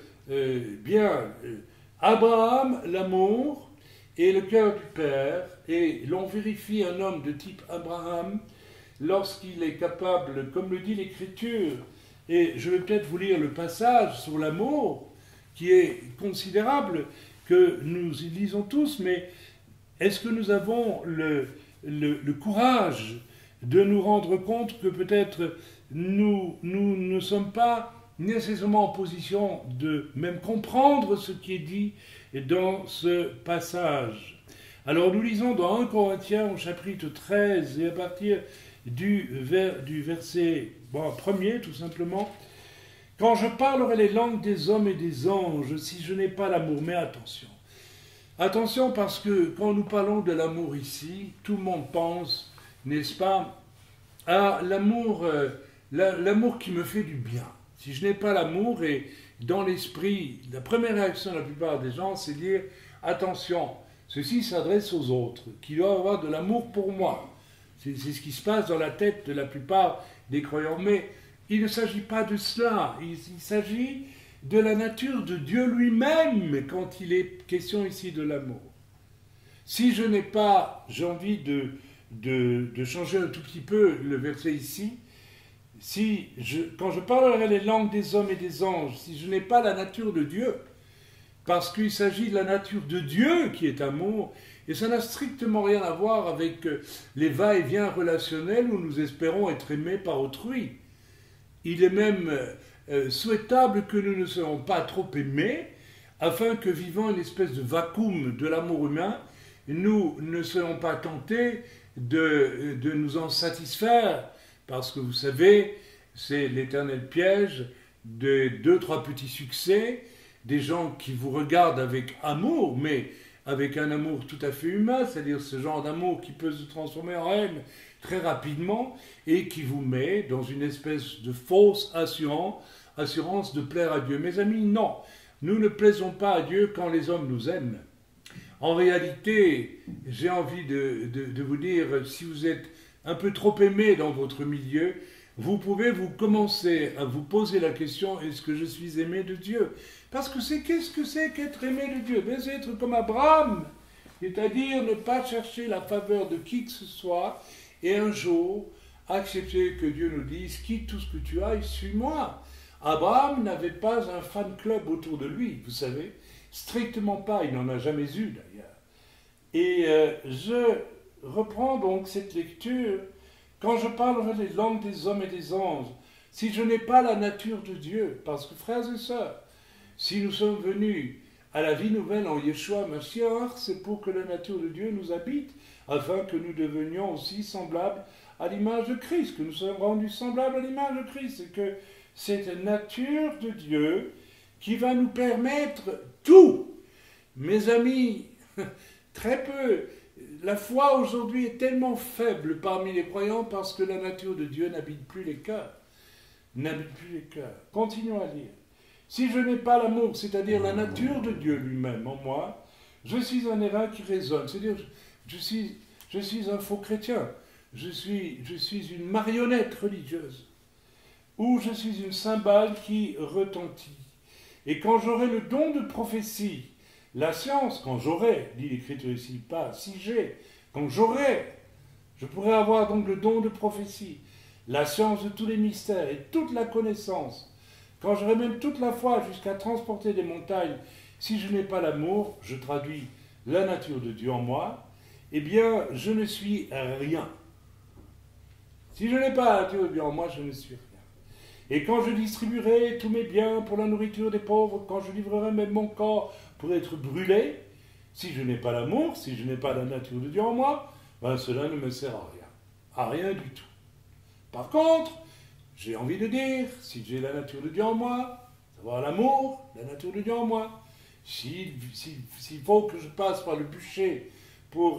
Abraham, l'amour, et le cœur du Père, et l'on vérifie un homme de type Abraham lorsqu'il est capable, comme le dit l'Écriture, et je vais peut-être vous lire le passage sur l'amour, qui est considérable, que nous y lisons tous, mais est-ce que nous avons le courage de nous rendre compte que peut-être nous ne sommes pas nécessairement en position de même comprendre ce qui est dit dans ce passage. Alors nous lisons dans 1 Corinthiens au chapitre 13 et à partir du verset premier tout simplement. Quand je parlerai les langues des hommes et des anges, si je n'ai pas l'amour, mais attention. Attention parce que quand nous parlons de l'amour ici, tout le monde pense, n'est-ce pas, à l'amour qui me fait du bien. Si je n'ai pas l'amour, et dans l'esprit, la première réaction de la plupart des gens, c'est dire, attention, ceci s'adresse aux autres, qui doivent avoir de l'amour pour moi. C'est ce qui se passe dans la tête de la plupart des croyants. Mais il ne s'agit pas de cela, il s'agit de la nature de Dieu lui-même quand il est question ici de l'amour. Si je n'ai pas, j'ai envie de changer un tout petit peu le verset ici, quand je parlerai les langues des hommes et des anges, si je n'ai pas la nature de Dieu, parce qu'il s'agit de la nature de Dieu qui est amour, et ça n'a strictement rien à voir avec les va-et-vient relationnels où nous espérons être aimés par autrui. Il est même souhaitable que nous ne soyons pas trop aimés, afin que, vivant une espèce de vacuum de l'amour humain, nous ne soyons pas tentés de nous en satisfaire, parce que vous savez, c'est l'éternel piège de 2-3 petits succès, des gens qui vous regardent avec amour, mais avec un amour tout à fait humain, c'est-à-dire ce genre d'amour qui peut se transformer en haine très rapidement et qui vous met dans une espèce de fausse assurance de plaire à Dieu. Mes amis, non, nous ne plaisons pas à Dieu quand les hommes nous aiment. En réalité, j'ai envie de vous dire, si vous êtes un peu trop aimé dans votre milieu, vous pouvez commencer à vous poser la question, est-ce que je suis aimé de Dieu? Parce que qu'est-ce que c'est qu'être aimé de Dieu? C'est être comme Abraham, c'est-à-dire ne pas chercher la faveur de qui que ce soit, et un jour accepter que Dieu nous dise, quitte tout ce que tu as et suis-moi. Abraham n'avait pas un fan club autour de lui, vous savez, strictement pas, il n'en a jamais eu d'ailleurs. Et je reprends donc cette lecture. Quand je parlerai des langues des hommes et des anges, si je n'ai pas la nature de Dieu, parce que frères et sœurs, si nous sommes venus à la vie nouvelle en Yeshua Mashiach, c'est pour que la nature de Dieu nous habite, afin que nous devenions aussi semblables à l'image de Christ, que nous soyons rendus semblables à l'image de Christ, et que cette nature de Dieu qui va nous permettre tout. Mes amis, très peu. La foi aujourd'hui est tellement faible parmi les croyants parce que la nature de Dieu n'habite plus les cœurs. N'habite plus les cœurs. Continuons à lire. Si je n'ai pas l'amour, c'est-à-dire la nature de Dieu lui-même en moi, je suis un airain qui résonne. C'est-à-dire, je suis un faux chrétien. Je suis une marionnette religieuse. Ou je suis une cymbale qui retentit. Et quand j'aurai le don de prophétie, la science, quand j'aurai, dit l'Écriture ici, pas si j'ai, quand j'aurai, je pourrai avoir donc le don de prophétie, la science de tous les mystères et toute la connaissance, quand j'aurai même toute la foi jusqu'à transporter des montagnes, si je n'ai pas l'amour, je traduis la nature de Dieu en moi, eh bien, je ne suis rien. Si je n'ai pas la nature de Dieu en moi, je ne suis rien. Et quand je distribuerai tous mes biens pour la nourriture des pauvres, quand je livrerai même mon corps pour être brûlé, si je n'ai pas l'amour, si je n'ai pas la nature de Dieu en moi, ben cela ne me sert à rien. À rien du tout. Par contre, j'ai envie de dire, si j'ai la nature de Dieu en moi, savoir l'amour, la nature de Dieu en moi, s'il faut que je passe par le bûcher pour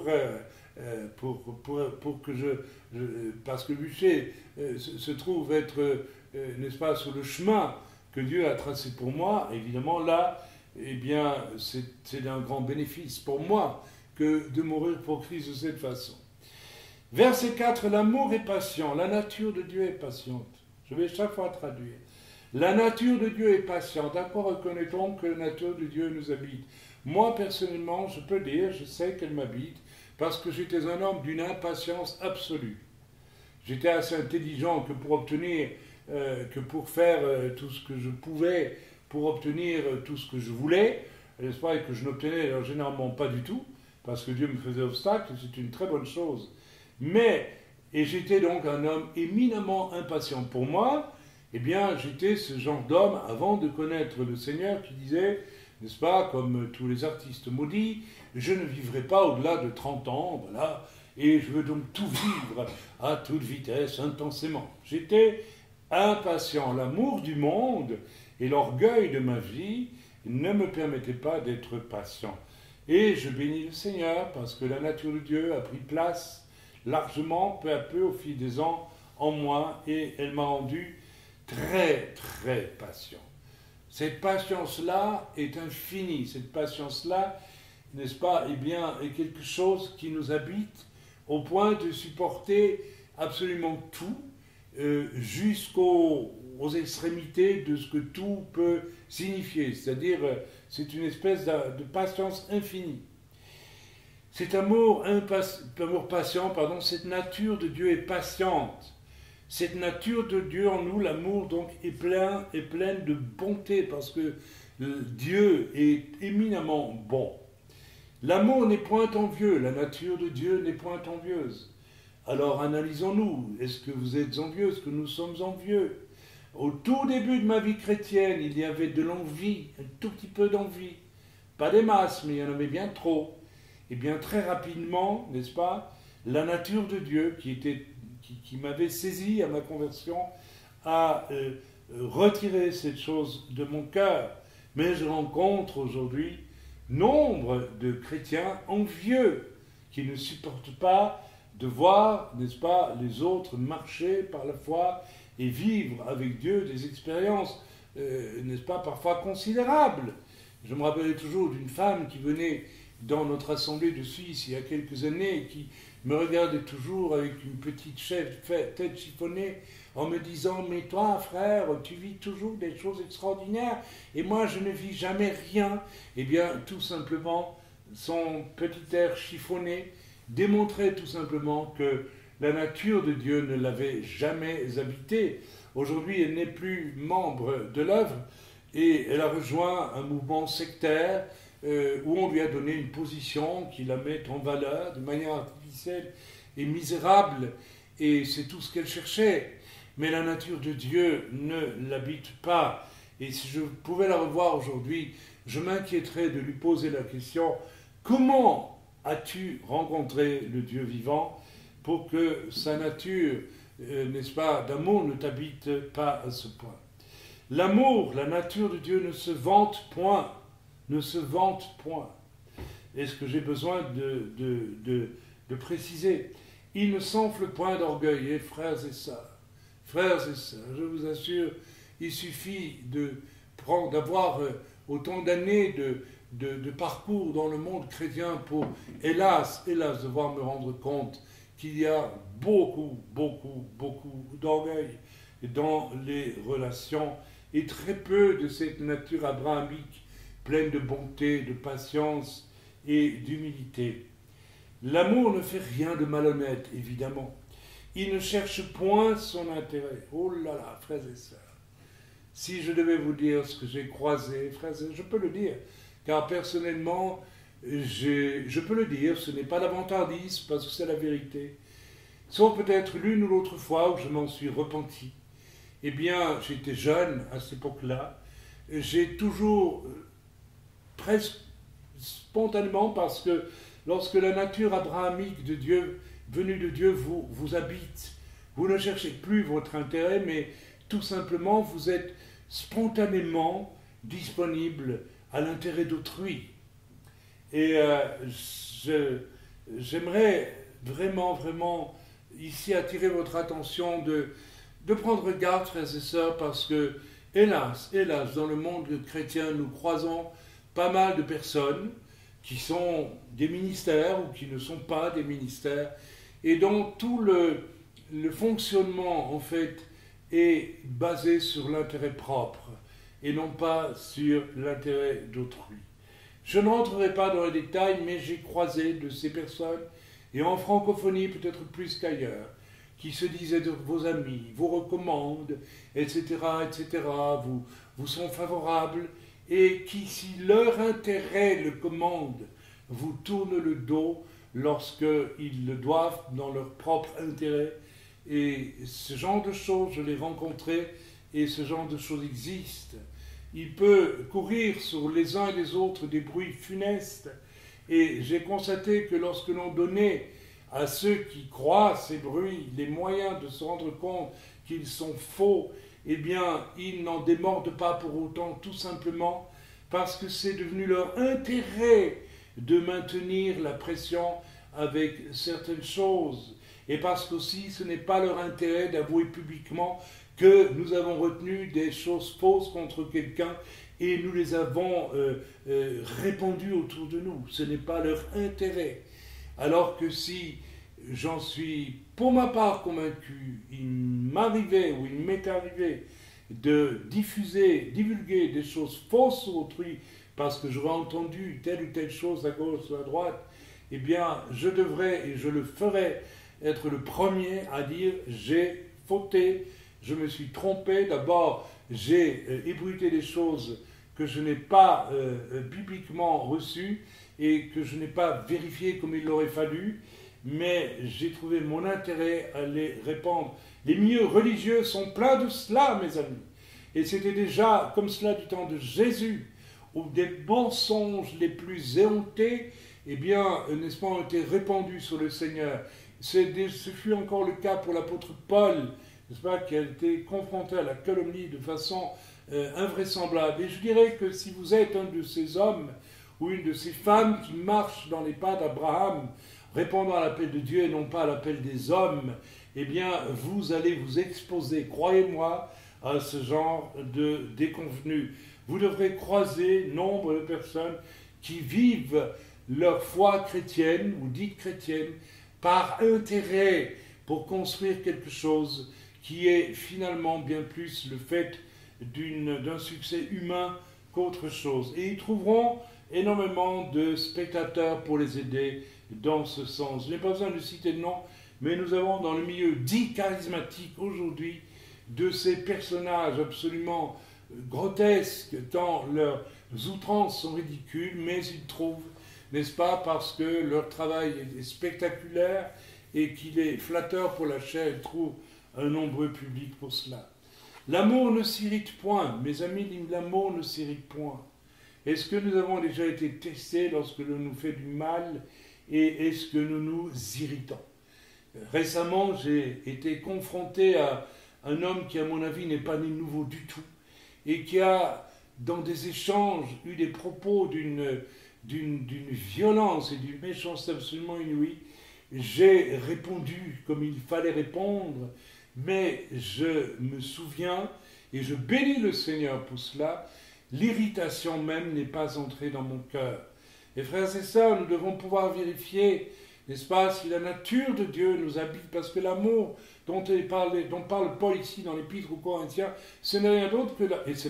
que parce que le bûcher se trouve être, n'est-ce pas, sur le chemin que Dieu a tracé pour moi, évidemment là, eh bien, c'est d'un grand bénéfice pour moi que de mourir pour Christ de cette façon. Verset 4, l'amour est patient, la nature de Dieu est patiente. Je vais chaque fois traduire. La nature de Dieu est patiente. À quoi reconnaît-on que la nature de Dieu nous habite? Moi, personnellement, je peux dire, je sais qu'elle m'habite, parce que j'étais un homme d'une impatience absolue. J'étais assez intelligent que pour faire tout ce que je pouvais, pour obtenir tout ce que je voulais, n'est-ce pas, et que je n'obtenais généralement pas du tout, parce que Dieu me faisait obstacle, c'est une très bonne chose. Et j'étais donc un homme éminemment impatient. Pour moi, eh bien, j'étais ce genre d'homme, avant de connaître le Seigneur, qui disait, n'est-ce pas, comme tous les artistes maudits, je ne vivrai pas au-delà de 30 ans, voilà, et je veux donc tout vivre à toute vitesse, intensément. J'étais impatient. L'amour du monde et l'orgueil de ma vie ne me permettaient pas d'être patient. Et je bénis le Seigneur parce que la nature de Dieu a pris place largement, peu à peu, au fil des ans, en moi, et elle m'a rendu très, très patient. Cette patience-là est infinie. Cette patience-là, n'est-ce pas, eh bien, est quelque chose qui nous habite au point de supporter absolument tout, jusqu'aux extrémités de ce que tout peut signifier. C'est-à-dire, c'est une espèce de patience infinie. Cet amour patient, cette nature de Dieu est patiente. Cette nature de Dieu en nous, l'amour donc est pleine de bonté parce que Dieu est éminemment bon. L'amour n'est point envieux, la nature de Dieu n'est point envieuse. Alors analysons-nous, est-ce que vous êtes envieux, est-ce que nous sommes envieux? Au tout début de ma vie chrétienne, il y avait de l'envie, un tout petit peu d'envie. Pas des masses, mais il y en avait bien trop. Et bien très rapidement, n'est-ce pas, la nature de Dieu qui m'avait saisi à ma conversion a retiré cette chose de mon cœur. Mais je rencontre aujourd'hui nombre de chrétiens envieux qui ne supportent pas de voir, n'est-ce pas, les autres marcher par la foi et vivre avec Dieu des expériences, n'est-ce pas, parfois considérables. Je me rappelais toujours d'une femme qui venait dans notre assemblée de Suisse il y a quelques années et qui me regardait toujours avec une petite tête chiffonnée en me disant « Mais toi, frère, tu vis toujours des choses extraordinaires et moi, je ne vis jamais rien. » Eh bien, tout simplement, son petit air chiffonné démontrait tout simplement que la nature de Dieu ne l'avait jamais habitée. Aujourd'hui, elle n'est plus membre de l'œuvre et elle a rejoint un mouvement sectaire où on lui a donné une position qui la met en valeur de manière artificielle et misérable, et c'est tout ce qu'elle cherchait. Mais la nature de Dieu ne l'habite pas. Et si je pouvais la revoir aujourd'hui, je m'inquiéterais de lui poser la question « Comment as-tu rencontré le Dieu vivant pour que sa nature, n'est-ce pas, d'amour ne t'habite pas à ce point ?» L'amour, la nature de Dieu ne se vante point. Ne se vante point. Est-ce que j'ai besoin de préciser? Il ne s'enfle point d'orgueil, et frères et sœurs, je vous assure, il suffit d'avoir autant d'années de parcours dans le monde chrétien pour, hélas, devoir me rendre compte qu'il y a beaucoup d'orgueil dans les relations et très peu de cette nature abrahamique pleine de bonté, de patience et d'humilité. L'amour ne fait rien de malhonnête, évidemment. Il ne cherche point son intérêt. Oh là là, frères et sœurs, si je devais vous dire ce que j'ai croisé, frères et sœurs, je peux le dire, car personnellement, je peux le dire, ce n'est pas la vantardise, parce que c'est la vérité. Sauf peut-être l'une ou l'autre fois où je m'en suis repenti. Eh bien, j'étais jeune à cette époque-là, j'ai toujours presque spontanément, parce que lorsque la nature abrahamique de Dieu, venue de Dieu, vous habite, vous ne cherchez plus votre intérêt, mais tout simplement vous êtes spontanément disponible à l'intérêt d'autrui. Et j'aimerais vraiment ici attirer votre attention de prendre garde, frères et sœurs, parce que hélas, dans le monde chrétien, nous croisons pas mal de personnes qui sont des ministères ou qui ne sont pas des ministères et dont tout le fonctionnement en fait est basé sur l'intérêt propre et non pas sur l'intérêt d'autrui. Je ne rentrerai pas dans les détails, mais j'ai croisé de ces personnes, et en francophonie peut-être plus qu'ailleurs, qui se disaient de vos amis, vous recommandent, etc., vous sont favorables, et qui, si leur intérêt le commande, vous tournent le dos lorsqu'ils le doivent dans leur propre intérêt. Et ce genre de choses, je l'ai rencontré, et ce genre de choses existe. Il peut courir sur les uns et les autres des bruits funestes, et j'ai constaté que lorsque l'on donnait à ceux qui croient ces bruits les moyens de se rendre compte qu'ils sont faux, eh bien, ils n'en démordent pas pour autant, tout simplement parce que c'est devenu leur intérêt de maintenir la pression avec certaines choses, et parce qu'aussi ce n'est pas leur intérêt d'avouer publiquement que nous avons retenu des choses fausses contre quelqu'un et nous les avons répandues autour de nous. Ce n'est pas leur intérêt. Alors que si j'en suis pour ma part convaincu, il m'arrivait ou il m'est arrivé de divulguer des choses fausses sur autrui parce que j'aurais entendu telle ou telle chose à gauche ou à droite, eh bien je devrais et je le ferai être le premier à dire j'ai fauté, je me suis trompé. D'abord, j'ai ébruité des choses que je n'ai pas bibliquement reçues et que je n'ai pas vérifiées comme il l'aurait fallu, mais j'ai trouvé mon intérêt à les répandre. Les milieux religieux sont pleins de cela, mes amis. Et c'était déjà comme cela du temps de Jésus, où des mensonges les plus éhontés, eh bien, n'est-ce pas, ont été répandus sur le Seigneur. Ce fut encore le cas pour l'apôtre Paul, n'est-ce pas, qui a été confronté à la calomnie de façon invraisemblable. Et je dirais que si vous êtes un de ces hommes ou une de ces femmes qui marchent dans les pas d'Abraham, répondant à l'appel de Dieu et non pas à l'appel des hommes, eh bien, vous allez vous exposer, croyez-moi, à ce genre de déconvenus. Vous devrez croiser nombre de personnes qui vivent leur foi chrétienne ou dite chrétienne par intérêt pour construire quelque chose qui est finalement bien plus le fait d'un succès humain qu'autre chose. Et ils trouveront énormément de spectateurs pour les aider dans ce sens. Je n'ai pas besoin de citer de nom, mais nous avons dans le milieu dit charismatique aujourd'hui de ces personnages absolument grotesques, tant leurs outrances sont ridicules, mais ils trouvent, n'est-ce pas, parce que leur travail est spectaculaire et qu'il est flatteur pour la chair, ils trouvent un nombreux public pour cela. L'amour ne s'irrite point, mes amis, l'amour ne s'irrite point. Est-ce que nous avons déjà été testés lorsque l'on nous fait du mal et est-ce que nous nous irritons? Récemment, j'ai été confronté à un homme qui, à mon avis, n'est pas né nouveau du tout et qui a, dans des échanges, eu des propos d'une violence et d'une méchanceté absolument inouïe. J'ai répondu comme il fallait répondre, mais je me souviens, et je bénis le Seigneur pour cela, l'irritation même n'est pas entrée dans mon cœur. Et frères et sœurs, nous devons pouvoir vérifier, n'est-ce pas, si la nature de Dieu nous habite, parce que l'amour dont parle Paul ici dans l'Épître aux Corinthiens, ce n'est rien d'autre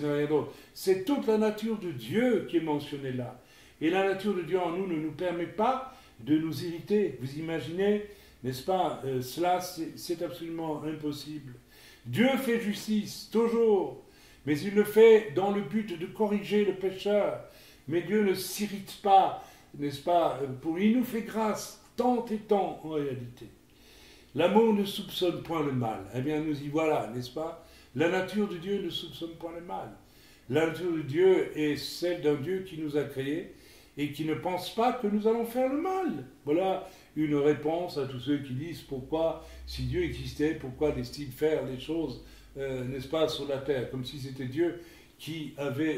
c'est toute la nature de Dieu qui est mentionnée là. Et la nature de Dieu en nous ne nous permet pas de nous irriter. Vous imaginez, n'est-ce pas, cela c'est absolument impossible. Dieu fait justice, toujours, mais il le fait dans le but de corriger le pécheur. Mais Dieu ne s'irrite pas, n'est-ce pas, il nous fait grâce, tant et tant en réalité. L'amour ne soupçonne point le mal. Eh bien, nous y voilà, n'est-ce pas? La nature de Dieu ne soupçonne point le mal. La nature de Dieu est celle d'un Dieu qui nous a créés et qui ne pense pas que nous allons faire le mal. Voilà une réponse à tous ceux qui disent pourquoi, si Dieu existait, pourquoi laisse-t-il faire les choses, n'est-ce pas, sur la terre, comme si c'était Dieu qui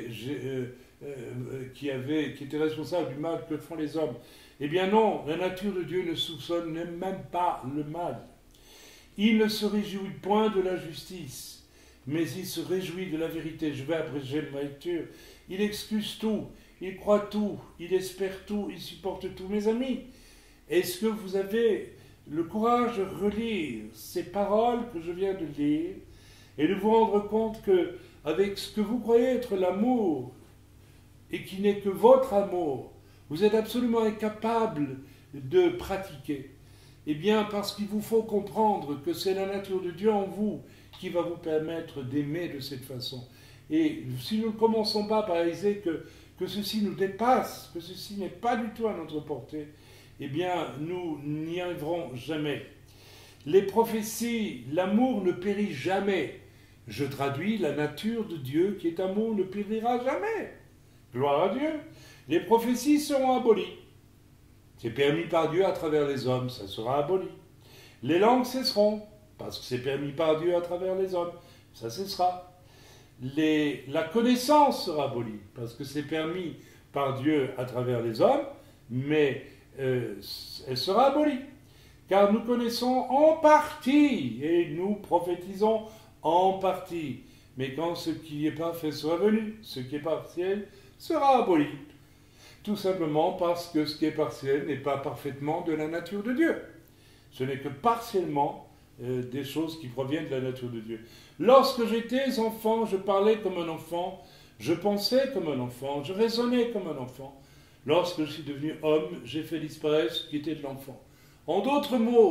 était responsable du mal que font les hommes. Eh bien non, la nature de Dieu ne soupçonne même pas le mal. Il ne se réjouit point de la justice, mais il se réjouit de la vérité. Je vais abréger ma lecture. Il excuse tout, il croit tout, il espère tout, il supporte tout. Mes amis, est-ce que vous avez le courage de relire ces paroles que je viens de lire et de vous rendre compte que, avec ce que vous croyez être l'amour, et qui n'est que votre amour, vous êtes absolument incapable de pratiquer? Eh bien, parce qu'il vous faut comprendre que c'est la nature de Dieu en vous qui va vous permettre d'aimer de cette façon. Et si nous ne commençons pas par réaliser que ceci nous dépasse, que ceci n'est pas du tout à notre portée, eh bien, nous n'y arriverons jamais. Les prophéties, l'amour ne périt jamais. Je traduis, la nature de Dieu qui est amour ne périra jamais. Gloire à Dieu. Les prophéties seront abolies. C'est permis par Dieu à travers les hommes, ça sera aboli. Les langues cesseront, parce que c'est permis par Dieu à travers les hommes, ça cessera. La connaissance sera abolie, parce que c'est permis par Dieu à travers les hommes, mais elle sera abolie. Car nous connaissons en partie, et nous prophétisons en partie. Mais quand ce qui est parfait sera venu, ce qui est partiel sera aboli. Tout simplement parce que ce qui est partiel n'est pas parfaitement de la nature de Dieu. Ce n'est que partiellement des choses qui proviennent de la nature de Dieu. Lorsque j'étais enfant, je parlais comme un enfant, je pensais comme un enfant, je raisonnais comme un enfant. Lorsque je suis devenu homme, j'ai fait disparaître ce qui était de l'enfant. En d'autres mots,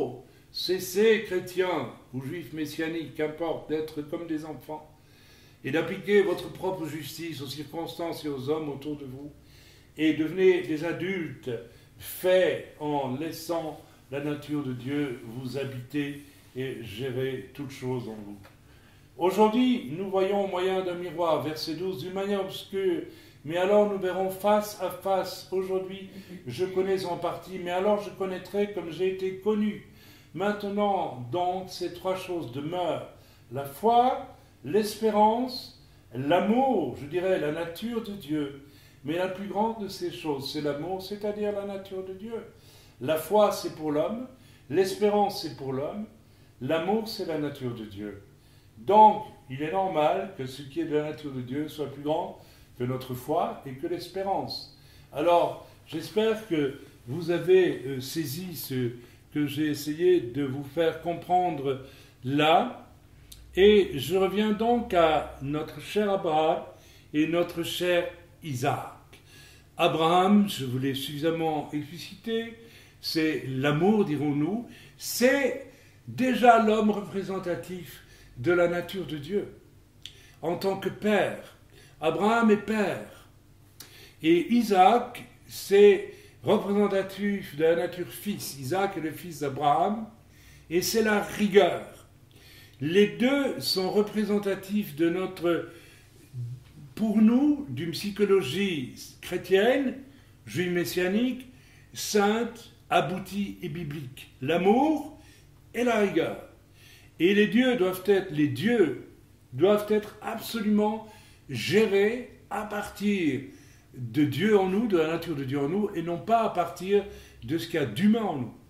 cessez, chrétiens ou juifs messianiques, qu'importe, d'être comme des enfants et d'appliquer votre propre justice aux circonstances et aux hommes autour de vous, et devenez des adultes faits en laissant la nature de Dieu vous habiter et gérer toutes choses en vous. Aujourd'hui, nous voyons au moyen d'un miroir, verset 12, d'une manière obscure, mais alors nous verrons face à face. Aujourd'hui, je connais en partie, mais alors je connaîtrai comme j'ai été connu. Maintenant, donc, ces trois choses demeurent: la foi, l'espérance, l'amour, je dirais la nature de Dieu. Mais la plus grande de ces choses, c'est l'amour, c'est-à-dire la nature de Dieu. La foi, c'est pour l'homme, l'espérance, c'est pour l'homme, l'amour, c'est la nature de Dieu. Donc, il est normal que ce qui est de la nature de Dieu soit plus grand que notre foi et que l'espérance. Alors, j'espère que vous avez saisi ce que j'ai essayé de vous faire comprendre là. Et je reviens donc à notre cher Abraham et notre cher Isaac. Abraham, je vous l'ai suffisamment explicité, c'est l'amour, dirons-nous, c'est déjà l'homme représentatif de la nature de Dieu. En tant que père, Abraham est père. Et Isaac, c'est représentatif de la nature fils. Isaac est le fils d'Abraham, et c'est la rigueur. Les deux sont représentatifs de pour nous, d'une psychologie chrétienne, juive messianique, sainte, aboutie et biblique. L'amour et la rigueur. Et les dieux doivent être absolument gérés à partir de Dieu en nous, de la nature de Dieu en nous, et non pas à partir de ce qu'il y a d'humain en nous.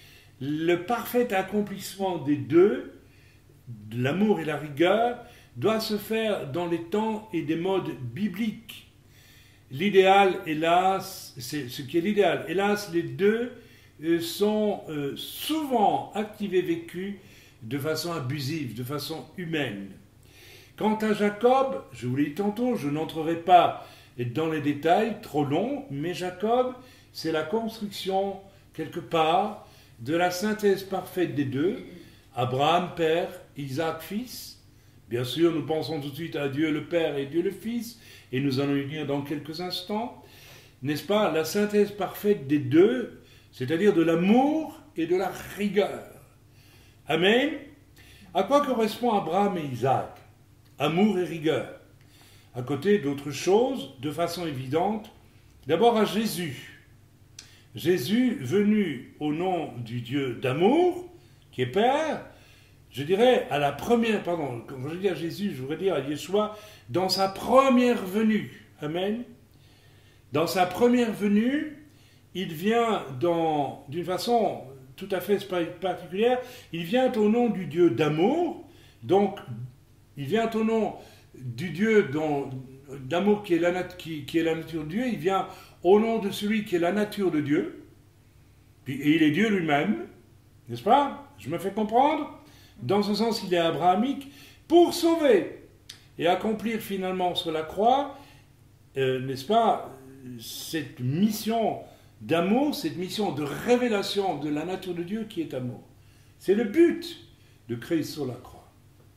Le parfait accomplissement des deux, de l'amour et la rigueur, doit se faire dans les temps et des modes bibliques. L'idéal, hélas, c'est ce qui est l'idéal. Hélas, les deux sont souvent activés, vécus de façon abusive, de façon humaine. Quant à Jacob, je vous l'ai dit tantôt, je n'entrerai pas dans les détails trop longs, mais Jacob, c'est la construction, quelque part, de la synthèse parfaite des deux. Abraham, père, Isaac, fils. Bien sûr, nous pensons tout de suite à Dieu le Père et Dieu le Fils, et nous allons y venir dans quelques instants. N'est-ce pas, la synthèse parfaite des deux, c'est-à-dire de l'amour et de la rigueur. Amen. À quoi correspond Abraham et Isaac? Amour et rigueur. À côté d'autres choses, de façon évidente, d'abord à Jésus. Jésus, venu au nom du Dieu d'amour, qui est Père, je dirais à la première, pardon, quand je dis à Jésus, je voudrais dire à Yeshua, dans sa première venue. Amen. Dans sa première venue, il vient d'une façon tout à fait particulière, il vient au nom du Dieu d'amour, donc il vient au nom du Dieu d'amour qui est la nature de Dieu, il vient au nom de celui qui est la nature de Dieu, et il est Dieu lui-même, n'est-ce pas? Je me fais comprendre? Dans ce sens, il est abrahamique, pour sauver et accomplir finalement sur la croix, n'est-ce pas, cette mission d'amour, cette mission de révélation de la nature de Dieu qui est amour. C'est le but de Christ sur la croix.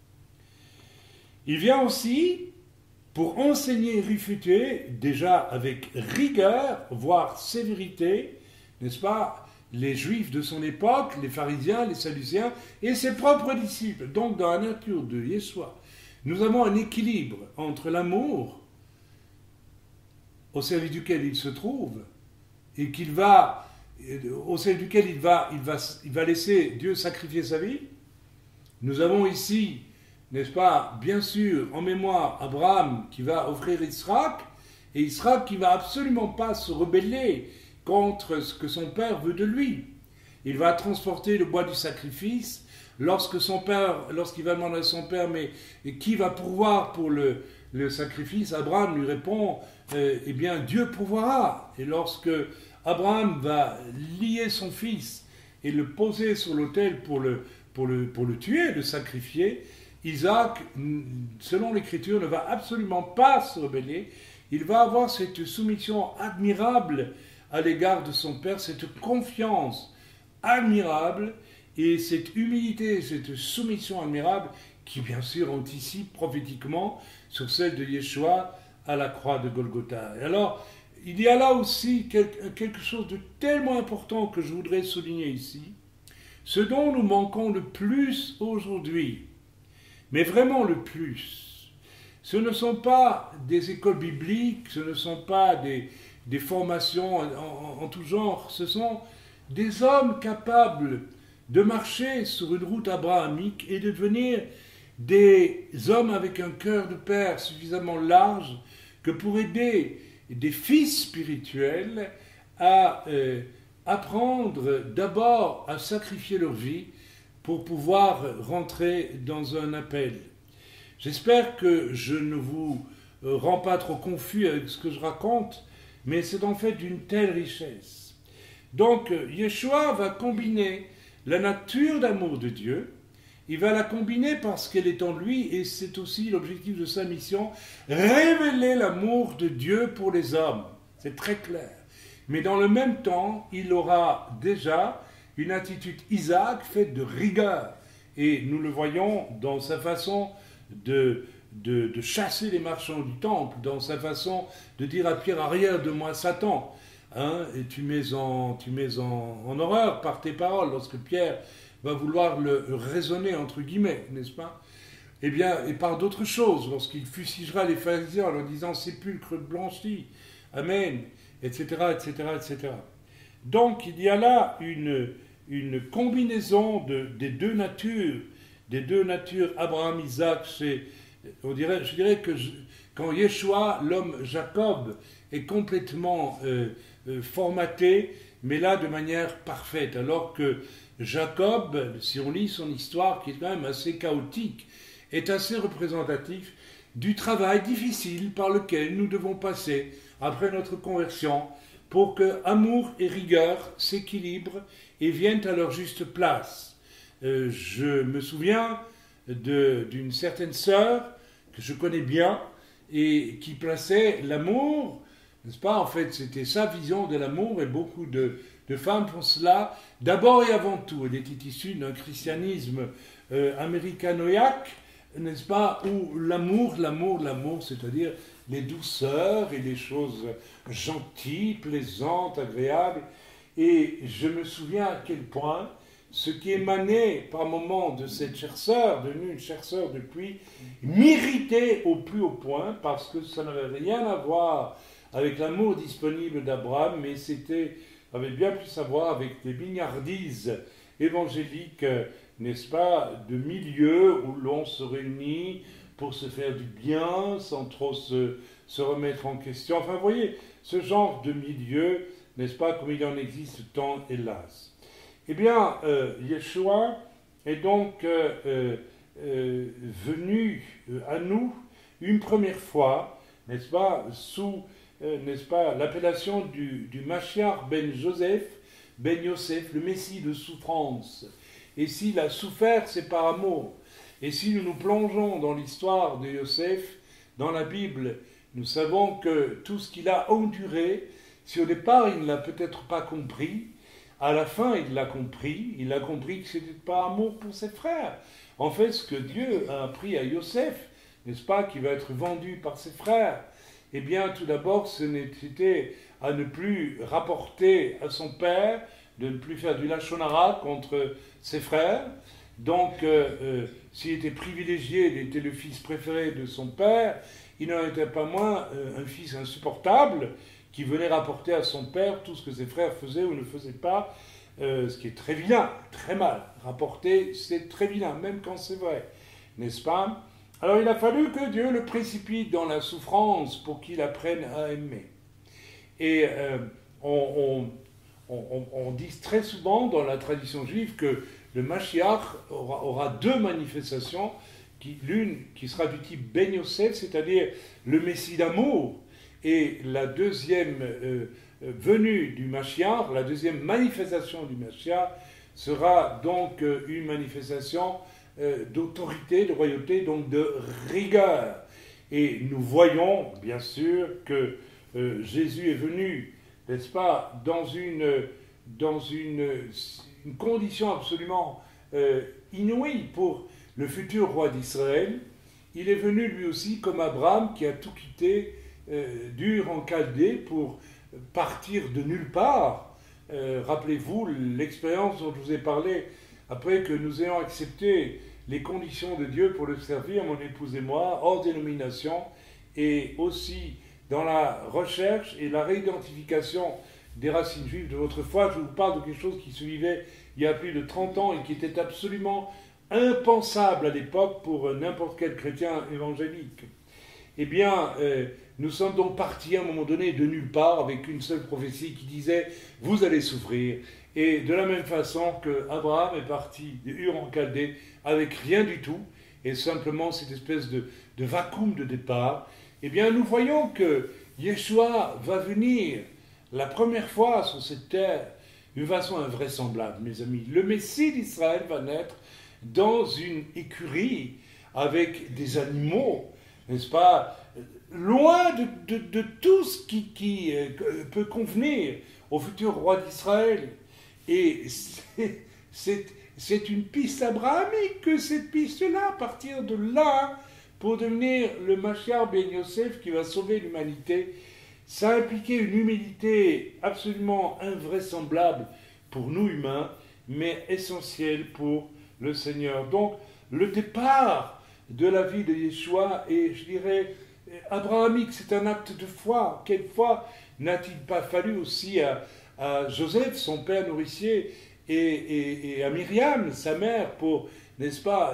Il vient aussi pour enseigner et réfuter, déjà avec rigueur, voire sévérité, n'est-ce pas, les Juifs de son époque, les pharisiens, les sadducéens et ses propres disciples. Donc dans la nature de Yeshua, nous avons un équilibre entre l'amour au service duquel il se trouve et au service duquel il va laisser Dieu sacrifier sa vie. Nous avons ici, n'est-ce pas, bien sûr, en mémoire, Abraham qui va offrir Israël, et Israël qui va absolument pas se rebeller contre ce que son père veut de lui. Il va transporter le bois du sacrifice. Lorsqu'il va demander à son père, mais qui va pourvoir pour le sacrifice, Abraham lui répond, eh bien Dieu pourvoira. Et lorsque Abraham va lier son fils et le poser sur l'autel pour le tuer, le sacrifier, Isaac, selon l'Écriture, ne va absolument pas se rebeller. Il va avoir cette soumission admirable à l'égard de son père, cette confiance admirable, et cette humilité, cette soumission admirable qui bien sûr anticipe prophétiquement sur celle de Yeshua à la croix de Golgotha. Et alors, il y a là aussi quelque chose de tellement important que je voudrais souligner ici. Ce dont nous manquons le plus aujourd'hui, mais vraiment le plus, ce ne sont pas des écoles bibliques, ce ne sont pas des formations en tout genre, ce sont des hommes capables de marcher sur une route abrahamique et de devenir des hommes avec un cœur de père suffisamment large que pour aider des fils spirituels à apprendre d'abord à sacrifier leur vie pour pouvoir rentrer dans un appel. J'espère que je ne vous rends pas trop confus avec ce que je raconte, mais c'est en fait d'une telle richesse. Donc, Yeshua va combiner la nature d'amour de Dieu, il va la combiner parce qu'elle est en lui, et c'est aussi l'objectif de sa mission, révéler l'amour de Dieu pour les hommes. C'est très clair. Mais dans le même temps, il aura déjà une attitude Isaac faite de rigueur. Et nous le voyons dans sa façon de chasser les marchands du temple, dans sa façon de dire à Pierre, arrière de moi Satan. Et tu mets en horreur par tes paroles, lorsque Pierre va vouloir le raisonner, entre guillemets, n'est-ce pas? Eh bien, et par d'autres choses, lorsqu'il fustigera les pharisiens en leur disant « sépulcre blanchi », Amen, etc., etc., etc. Donc, il y a là une combinaison des deux natures Abraham, Isaac, je dirais que quand Yeshua, l'homme Jacob, est complètement formaté, mais là de manière parfaite, alors que Jacob, si on lit son histoire, qui est quand même assez chaotique, est assez représentatif du travail difficile par lequel nous devons passer après notre conversion pour que amour et rigueur s'équilibrent et viennent à leur juste place. Je me souviens d'une certaine sœur que je connais bien et qui plaçait l'amour, n'est-ce pas? En fait, c'était sa vision de l'amour et beaucoup de femmes font cela d'abord et avant tout. Elle était issue d'un christianisme américanoïaque, n'est-ce pas? Où l'amour, c'est-à-dire les douceurs et les choses gentilles, plaisantes, agréables. Et je me souviens à quel point ce qui émanait par moments de cette chère sœur, devenue une chère sœur depuis, m'irritait au plus haut point, parce que ça n'avait rien à voir avec l'amour disponible d'Abraham, mais avait bien plus à voir avec les mignardises évangéliques, n'est-ce pas, de milieux où l'on se réunit pour se faire du bien, sans trop se remettre en question. Enfin, vous voyez, ce genre de milieu, n'est-ce pas, comme il en existe tant, hélas. Eh bien, Yeshua est donc venu à nous une première fois, n'est-ce pas, sous l'appellation du Mashiach ben Joseph, ben Yosef, le Messie de souffrance. Et s'il a souffert, c'est par amour. Et si nous nous plongeons dans l'histoire de Yosef, dans la Bible, nous savons que tout ce qu'il a enduré, si au départ il ne l'a peut-être pas compris, à la fin il l'a compris que c'était par amour pour ses frères. En fait, ce que Dieu a appris à Yosef, n'est-ce pas, qui va être vendu par ses frères, eh bien, tout d'abord, c'était à ne plus rapporter à son père, de ne plus faire du lachon hara contre ses frères. Donc, s'il était privilégié, il était le fils préféré de son père, il n'en était pas moins un fils insupportable qui venait rapporter à son père tout ce que ses frères faisaient ou ne faisaient pas, ce qui est très vilain, très mal. Rapporter, c'est très vilain, même quand c'est vrai, n'est-ce pas? Alors il a fallu que Dieu le précipite dans la souffrance pour qu'il apprenne à aimer. Et on dit très souvent dans la tradition juive que le Mashiach aura deux manifestations, l'une qui sera du type Ben Yosef, c'est-à-dire le Messie d'amour, et la deuxième venue du Mashiach, la deuxième manifestation du Mashiach, sera donc une manifestation d'autorité, de royauté, donc de rigueur. Et nous voyons, bien sûr, que Jésus est venu, n'est-ce pas, dans une une condition absolument inouïe pour le futur roi d'Israël. Il est venu lui aussi comme Abraham qui a tout quitté d'Ur en Chaldée pour partir de nulle part. Rappelez-vous l'expérience dont je vous ai parlé après que nous ayons accepté les conditions de Dieu pour le servir, mon épouse et moi, hors dénomination, et aussi dans la recherche et la réidentification des racines juives de votre foi. Je vous parle de quelque chose qui se vivait il y a plus de 30 ans et qui était absolument impensable à l'époque pour n'importe quel chrétien évangélique. Eh bien, nous sommes donc partis à un moment donné de nulle part avec une seule prophétie qui disait « Vous allez souffrir ». Et de la même façon que Abraham est parti de Ur en Chaldée avec rien du tout, et simplement cette espèce de vacuum de départ, eh bien nous voyons que Yeshua va venir la première fois sur cette terre d'une façon invraisemblable, mes amis. Le Messie d'Israël va naître dans une écurie avec des animaux, n'est-ce pas, loin de tout ce qui peut convenir au futur roi d'Israël. Et c'est une piste abrahamique que cette piste-là, à partir de là, pour devenir le Mashiach Ben Yosef qui va sauver l'humanité, ça impliquait une humilité absolument invraisemblable pour nous humains, mais essentielle pour le Seigneur. Donc, le départ de la vie de Yeshua est, je dirais, abrahamique, c'est un acte de foi. Quelle foi n'a-t-il pas fallu aussi à Joseph, son père nourricier, et à Myriam, sa mère, pour, n'est-ce pas,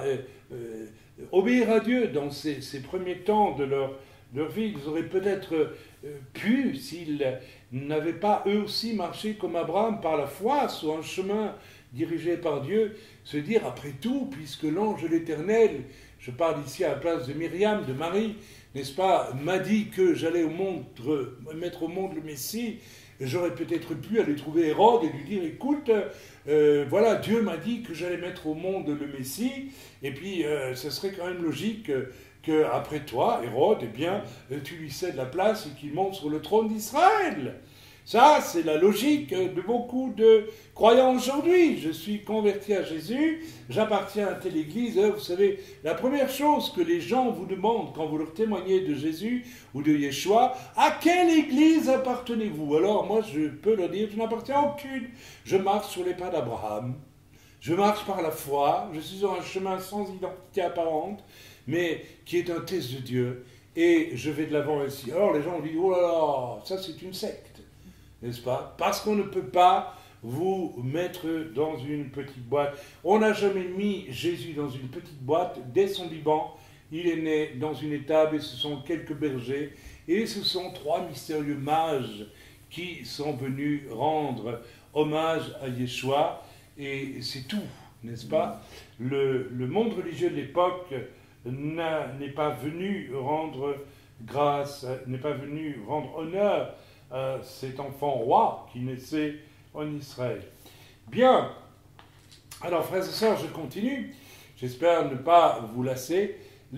obéir à Dieu dans ces premiers temps de leur vie. Ils auraient peut-être pu, s'ils n'avaient pas eux aussi marché comme Abraham par la foi sur un chemin dirigé par Dieu, se dire, après tout, puisque l'ange de l'Éternel, je parle ici à la place de Myriam, de Marie, n'est-ce pas, m'a dit que j'allais mettre au monde le Messie, j'aurais peut-être pu aller trouver Hérode et lui dire, écoute, voilà, Dieu m'a dit que j'allais mettre au monde le Messie, et puis ce serait quand même logique qu'après toi, Hérode, eh bien, tu lui cèdes la place et qu'il monte sur le trône d'Israël. Ça, c'est la logique de beaucoup de croyants aujourd'hui. Je suis converti à Jésus, j'appartiens à telle église. Vous savez, la première chose que les gens vous demandent quand vous leur témoignez de Jésus ou de Yeshua, à quelle église appartenez-vous? Alors moi, je peux leur dire, je n'appartiens à aucune. Je marche sur les pas d'Abraham, je marche par la foi, je suis sur un chemin sans identité apparente, mais qui est un test de Dieu, et je vais de l'avant ainsi. Alors les gens disent, oh là là, ça c'est une secte. N'est-ce pas? Parce qu'on ne peut pas vous mettre dans une petite boîte. On n'a jamais mis Jésus dans une petite boîte. Dès son Liban, il est né dans une étable et ce sont quelques bergers. Et ce sont 3 mystérieux mages qui sont venus rendre hommage à Yeshua. Et c'est tout, n'est-ce pas? Le monde religieux de l'époque n'est pas venu rendre grâce, n'est pas venu rendre honneur cet enfant roi qui naissait en Israël. Bien, alors frères et sœurs, je continue, j'espère ne pas vous lasser.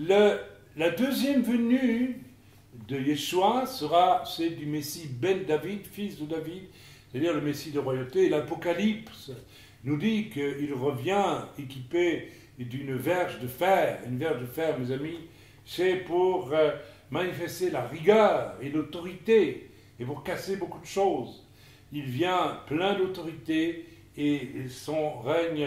La deuxième venue de Yeshua sera celle du Messie Ben David, fils de David, c'est-à-dire le Messie de royauté. L'Apocalypse nous dit qu'il revient équipé d'une verge de fer. Une verge de fer, mes amis, c'est pour manifester la rigueur et l'autorité, et pour casser beaucoup de choses. Il vient plein d'autorité et son règne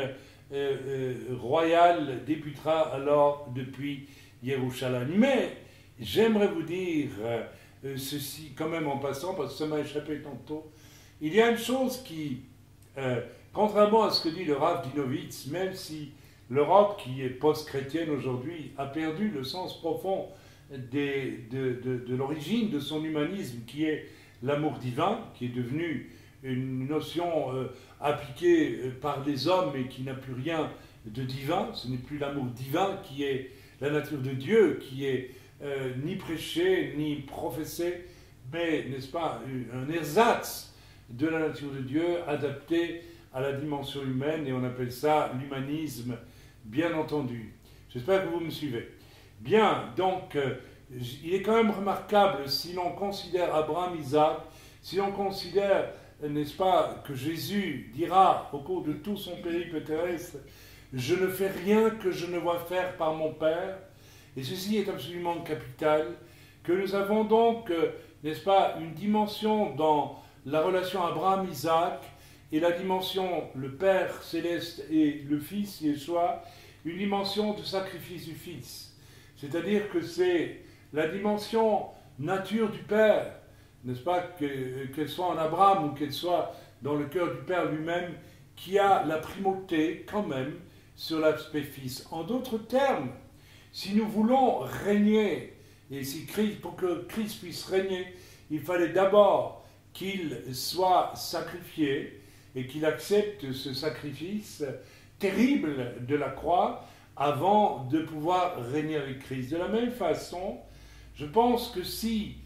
royal débutera alors depuis Jérusalem. Mais j'aimerais vous dire ceci quand même en passant, parce que ça m'a échappé tantôt. Il y a une chose qui, contrairement à ce que dit le Rav Dinovitz, même si l'Europe qui est post-chrétienne aujourd'hui a perdu le sens profond de l'origine de son humanisme, qui est l'amour divin, qui est devenu une notion appliquée par les hommes et qui n'a plus rien de divin. Ce n'est plus l'amour divin qui est la nature de Dieu, qui est ni prêché, ni professé, mais, n'est-ce pas, un ersatz de la nature de Dieu adapté à la dimension humaine, et on appelle ça l'humanisme, bien entendu. J'espère que vous me suivez. Bien, donc, il est quand même remarquable, si l'on considère Abraham, Isaac, si l'on considère n'est-ce pas, que Jésus dira au cours de tout son périple terrestre, « Je ne fais rien que je ne vois faire par mon Père ». Et ceci est absolument capital, que nous avons donc, n'est-ce pas, une dimension dans la relation Abraham-Isaac et la dimension le Père céleste et le Fils Yeshua, une dimension de sacrifice du Fils. C'est-à-dire que c'est la dimension nature du Père, n'est-ce pas, qu'elle soit en Abraham ou qu'elle soit dans le cœur du Père lui-même, qui a la primauté quand même sur l'aspect Fils. En d'autres termes, si nous voulons régner, et si Christ, pour que Christ puisse régner, il fallait d'abord qu'il soit sacrifié et qu'il accepte ce sacrifice terrible de la croix avant de pouvoir régner avec Christ. De la même façon, je pense que si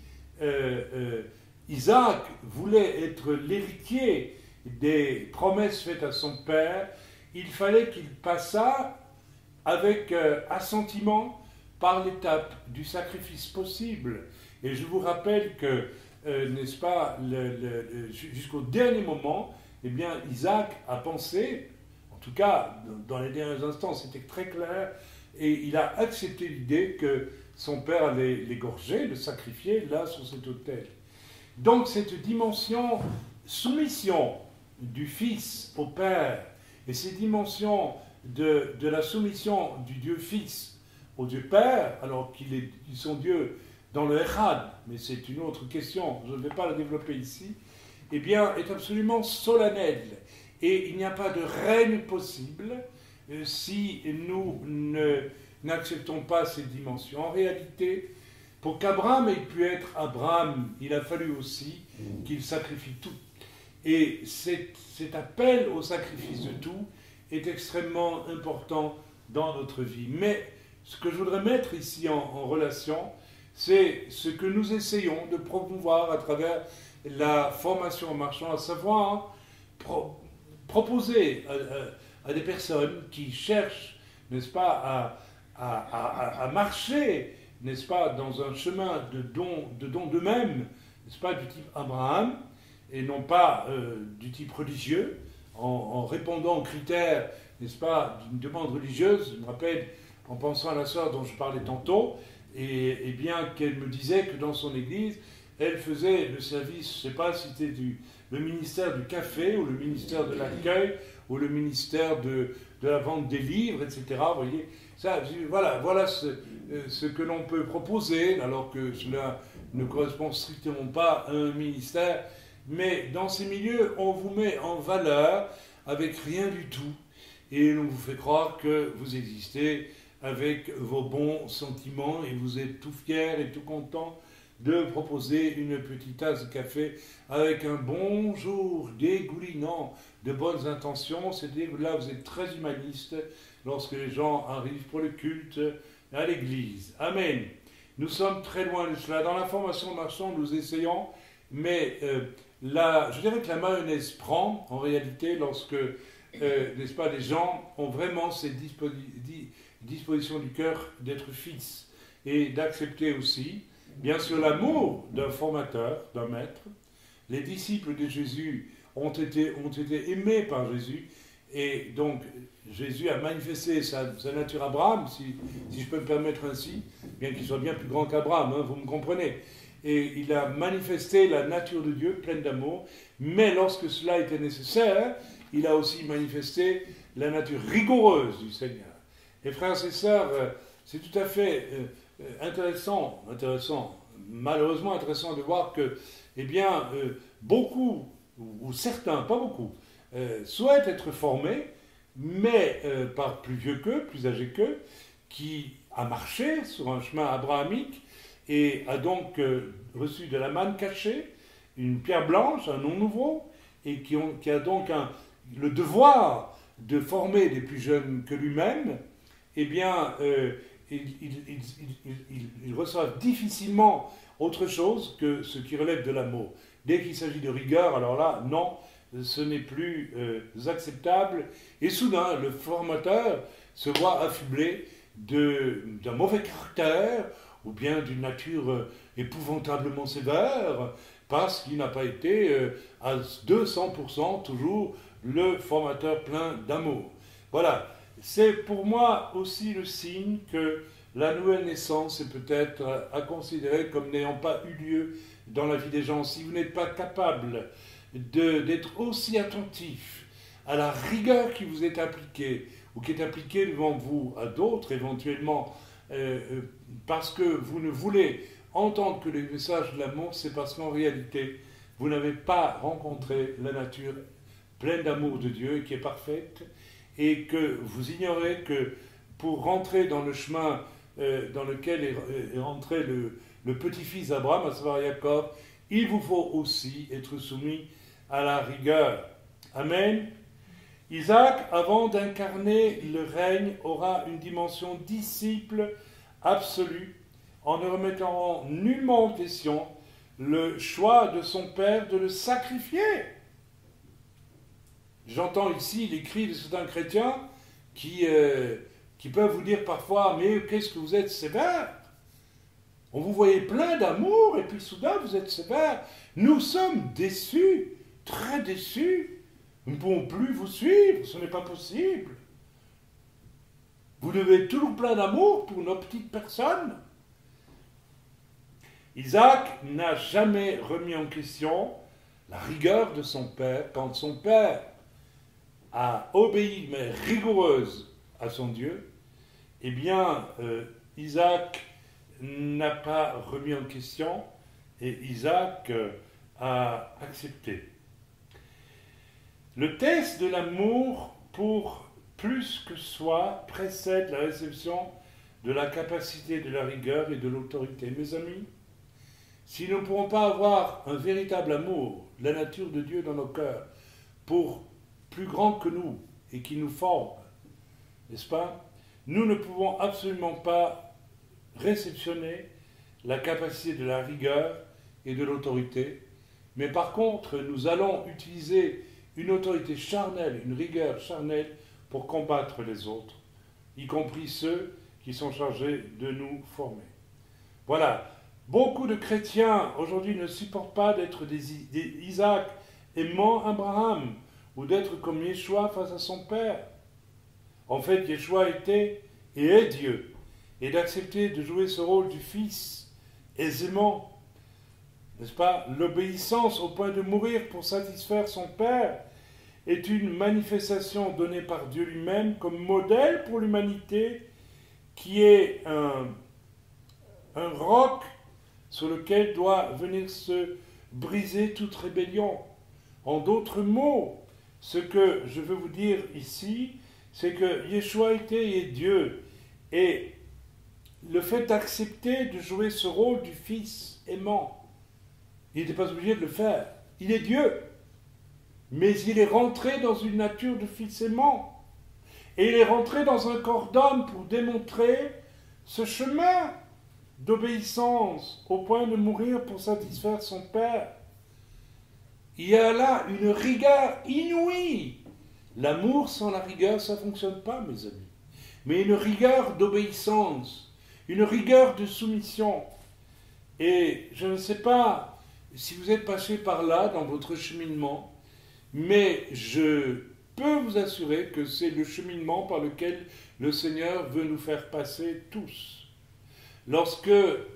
Isaac voulait être l'héritier des promesses faites à son père, il fallait qu'il passât avec assentiment par l'étape du sacrifice possible. Et je vous rappelle que, n'est-ce pas, jusqu'au dernier moment, eh bien, Isaac a pensé, en tout cas, dans les derniers instants, c'était très clair, et il a accepté l'idée que son père allait l'égorger, le sacrifier, là, sur cet autel. Donc, cette dimension soumission du Fils au Père, et cette dimension de la soumission du Dieu Fils au Dieu Père, alors qu'ils sont Dieu dans le Echad, mais c'est une autre question, je ne vais pas la développer ici, eh bien, est absolument solennel. Et il n'y a pas de règne possible si nous n'acceptons pas cette dimension. En réalité, pour qu'Abraham ait pu être Abraham, il a fallu aussi qu'il sacrifie tout. Et cet appel au sacrifice de tout est extrêmement important dans notre vie. Mais ce que je voudrais mettre ici en relation, c'est ce que nous essayons de promouvoir à travers la formation en marchant, à savoir proposer à des personnes qui cherchent, n'est-ce pas, à marcher, n'est-ce pas, dans un chemin de don d'eux-mêmes, n'est-ce pas, du type Abraham, et non pas du type religieux, en répondant aux critères, n'est-ce pas, d'une demande religieuse. Je me rappelle, en pensant à la sœur dont je parlais tantôt, et bien qu'elle me disait que dans son église, elle faisait le service, je ne sais pas si c'était le ministère du café, ou le ministère de l'accueil, ou le ministère de la vente des livres, etc. Vous voyez, ça, voilà ce que l'on peut proposer, alors que cela ne correspond strictement pas à un ministère. Mais dans ces milieux, on vous met en valeur avec rien du tout, et on vous fait croire que vous existez avec vos bons sentiments, et vous êtes tout fiers et tout contents de proposer une petite tasse de café avec un bonjour dégoulinant de bonnes intentions. C'est-à-dire que là, vous êtes très humaniste lorsque les gens arrivent pour le culte à l'église. Amen. Nous sommes très loin de cela. Dans la formation marchande, nous essayons, mais je dirais que la mayonnaise prend, en réalité, lorsque, n'est-ce pas, les gens ont vraiment cette disposition du cœur d'être fils et d'accepter aussi, bien sûr, l'amour d'un formateur, d'un maître. Les disciples de Jésus ont été aimés par Jésus, et donc Jésus a manifesté sa nature Abraham, si je peux me permettre ainsi, bien qu'il soit bien plus grand qu'Abraham, hein, vous me comprenez. Et il a manifesté la nature de Dieu, pleine d'amour, mais lorsque cela était nécessaire, il a aussi manifesté la nature rigoureuse du Seigneur. Et frères et sœurs, c'est tout à fait intéressant, malheureusement intéressant de voir que, eh bien, beaucoup, ou certains, pas beaucoup, souhaitent être formés, mais par plus vieux qu'eux, plus âgés qu'eux, qui a marché sur un chemin abrahamique et a donc reçu de la manne cachée, une pierre blanche, un nom nouveau, et qui a donc le devoir de former des plus jeunes que lui-même. Eh bien, ils reçoivent difficilement autre chose que ce qui relève de l'amour. Dès qu'il s'agit de rigueur, alors là, non, ce n'est plus acceptable. Et soudain, le formateur se voit affublé d'un mauvais caractère, ou bien d'une nature épouvantablement sévère, parce qu'il n'a pas été à 200% toujours le formateur plein d'amour. Voilà, c'est pour moi aussi le signe que la nouvelle naissance est peut-être à considérer comme n'ayant pas eu lieu dans la vie des gens. Si vous n'êtes pas capable d'être aussi attentif à la rigueur qui vous est appliquée, ou qui est appliquée devant vous à d'autres éventuellement, parce que vous ne voulez entendre que les messages de l'amour, c'est parce qu'en réalité, vous n'avez pas rencontré la nature pleine d'amour de Dieu, qui est parfaite, et que vous ignorez que pour rentrer dans le chemin dans lequel est rentré le petit-fils d'Abraham, à savoir Jacob, il vous faut aussi être soumis à la rigueur. Amen. Isaac, avant d'incarner le règne, aura une dimension disciple absolue, en ne remettant nullement en question le choix de son père de le sacrifier. J'entends ici les cris de certains chrétiens qui peuvent vous dire parfois « Mais qu'est-ce que vous êtes sévère ?» On vous voyait plein d'amour et puis soudain vous êtes sévère. Nous sommes déçus, très déçus. Nous ne pouvons plus vous suivre, ce n'est pas possible. Vous devez être toujours plein d'amour pour nos petites personnes. Isaac n'a jamais remis en question la rigueur de son père quand son père a obéi, mais rigoureuse, à son Dieu. Eh bien, Isaac n'a pas remis en question et Isaac a accepté. Le test de l'amour pour plus que soi précède la réception de la capacité de la rigueur et de l'autorité. Mes amis, si nous ne pourrons pas avoir un véritable amour, la nature de Dieu dans nos cœurs, pour plus grand que nous et qui nous forme, n'est-ce pas? Nous ne pouvons absolument pas réceptionner la capacité de la rigueur et de l'autorité, mais par contre, nous allons utiliser une autorité charnelle, une rigueur charnelle pour combattre les autres, y compris ceux qui sont chargés de nous former. Voilà. Beaucoup de chrétiens aujourd'hui ne supportent pas d'être des Isaac aimant Abraham ou d'être comme Yeshua face à son père. En fait, Yeshua était et est Dieu, et d'accepter de jouer ce rôle du fils aisément, n'est-ce pas? L'obéissance au point de mourir pour satisfaire son père est une manifestation donnée par Dieu lui-même comme modèle pour l'humanité, qui est un roc sur lequel doit venir se briser toute rébellion. En d'autres mots, ce que je veux vous dire ici, c'est que Yeshua était et est Dieu. Et le fait d'accepter de jouer ce rôle du Fils aimant, il n'était pas obligé de le faire. Il est Dieu. Mais il est rentré dans une nature de Fils aimant. Et il est rentré dans un corps d'homme pour démontrer ce chemin d'obéissance au point de mourir pour satisfaire son Père. Il y a là une rigueur inouïe. L'amour sans la rigueur, ça ne fonctionne pas, mes amis. Mais une rigueur d'obéissance, une rigueur de soumission. Et je ne sais pas si vous êtes passé par là dans votre cheminement, mais je peux vous assurer que c'est le cheminement par lequel le Seigneur veut nous faire passer tous. Lorsque,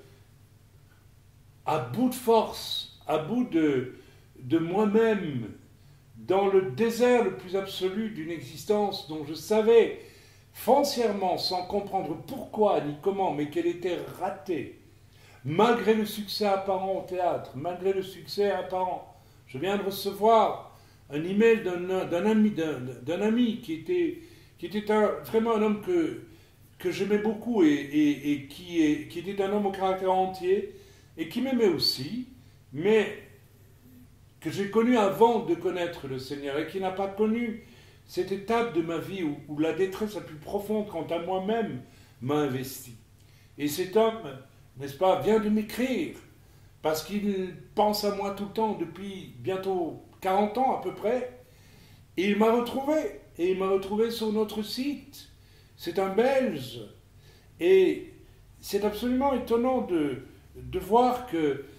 à bout de force, à bout de moi-même, dans le désert le plus absolu d'une existence dont je savais foncièrement, sans comprendre pourquoi ni comment, mais qu'elle était ratée, malgré le succès apparent au théâtre, malgré le succès apparent. Je viens de recevoir un email d'un ami qui était vraiment un homme que j'aimais beaucoup et qui était un homme au caractère entier et qui m'aimait aussi, mais que j'ai connu avant de connaître le Seigneur et qui n'a pas connu cette étape de ma vie où la détresse la plus profonde quant à moi-même m'a investi. Et cet homme, n'est-ce pas, vient de m'écrire parce qu'il pense à moi tout le temps depuis bientôt 40 ans à peu près, et il m'a retrouvé sur notre site. C'est un Belge, et c'est absolument étonnant de voir que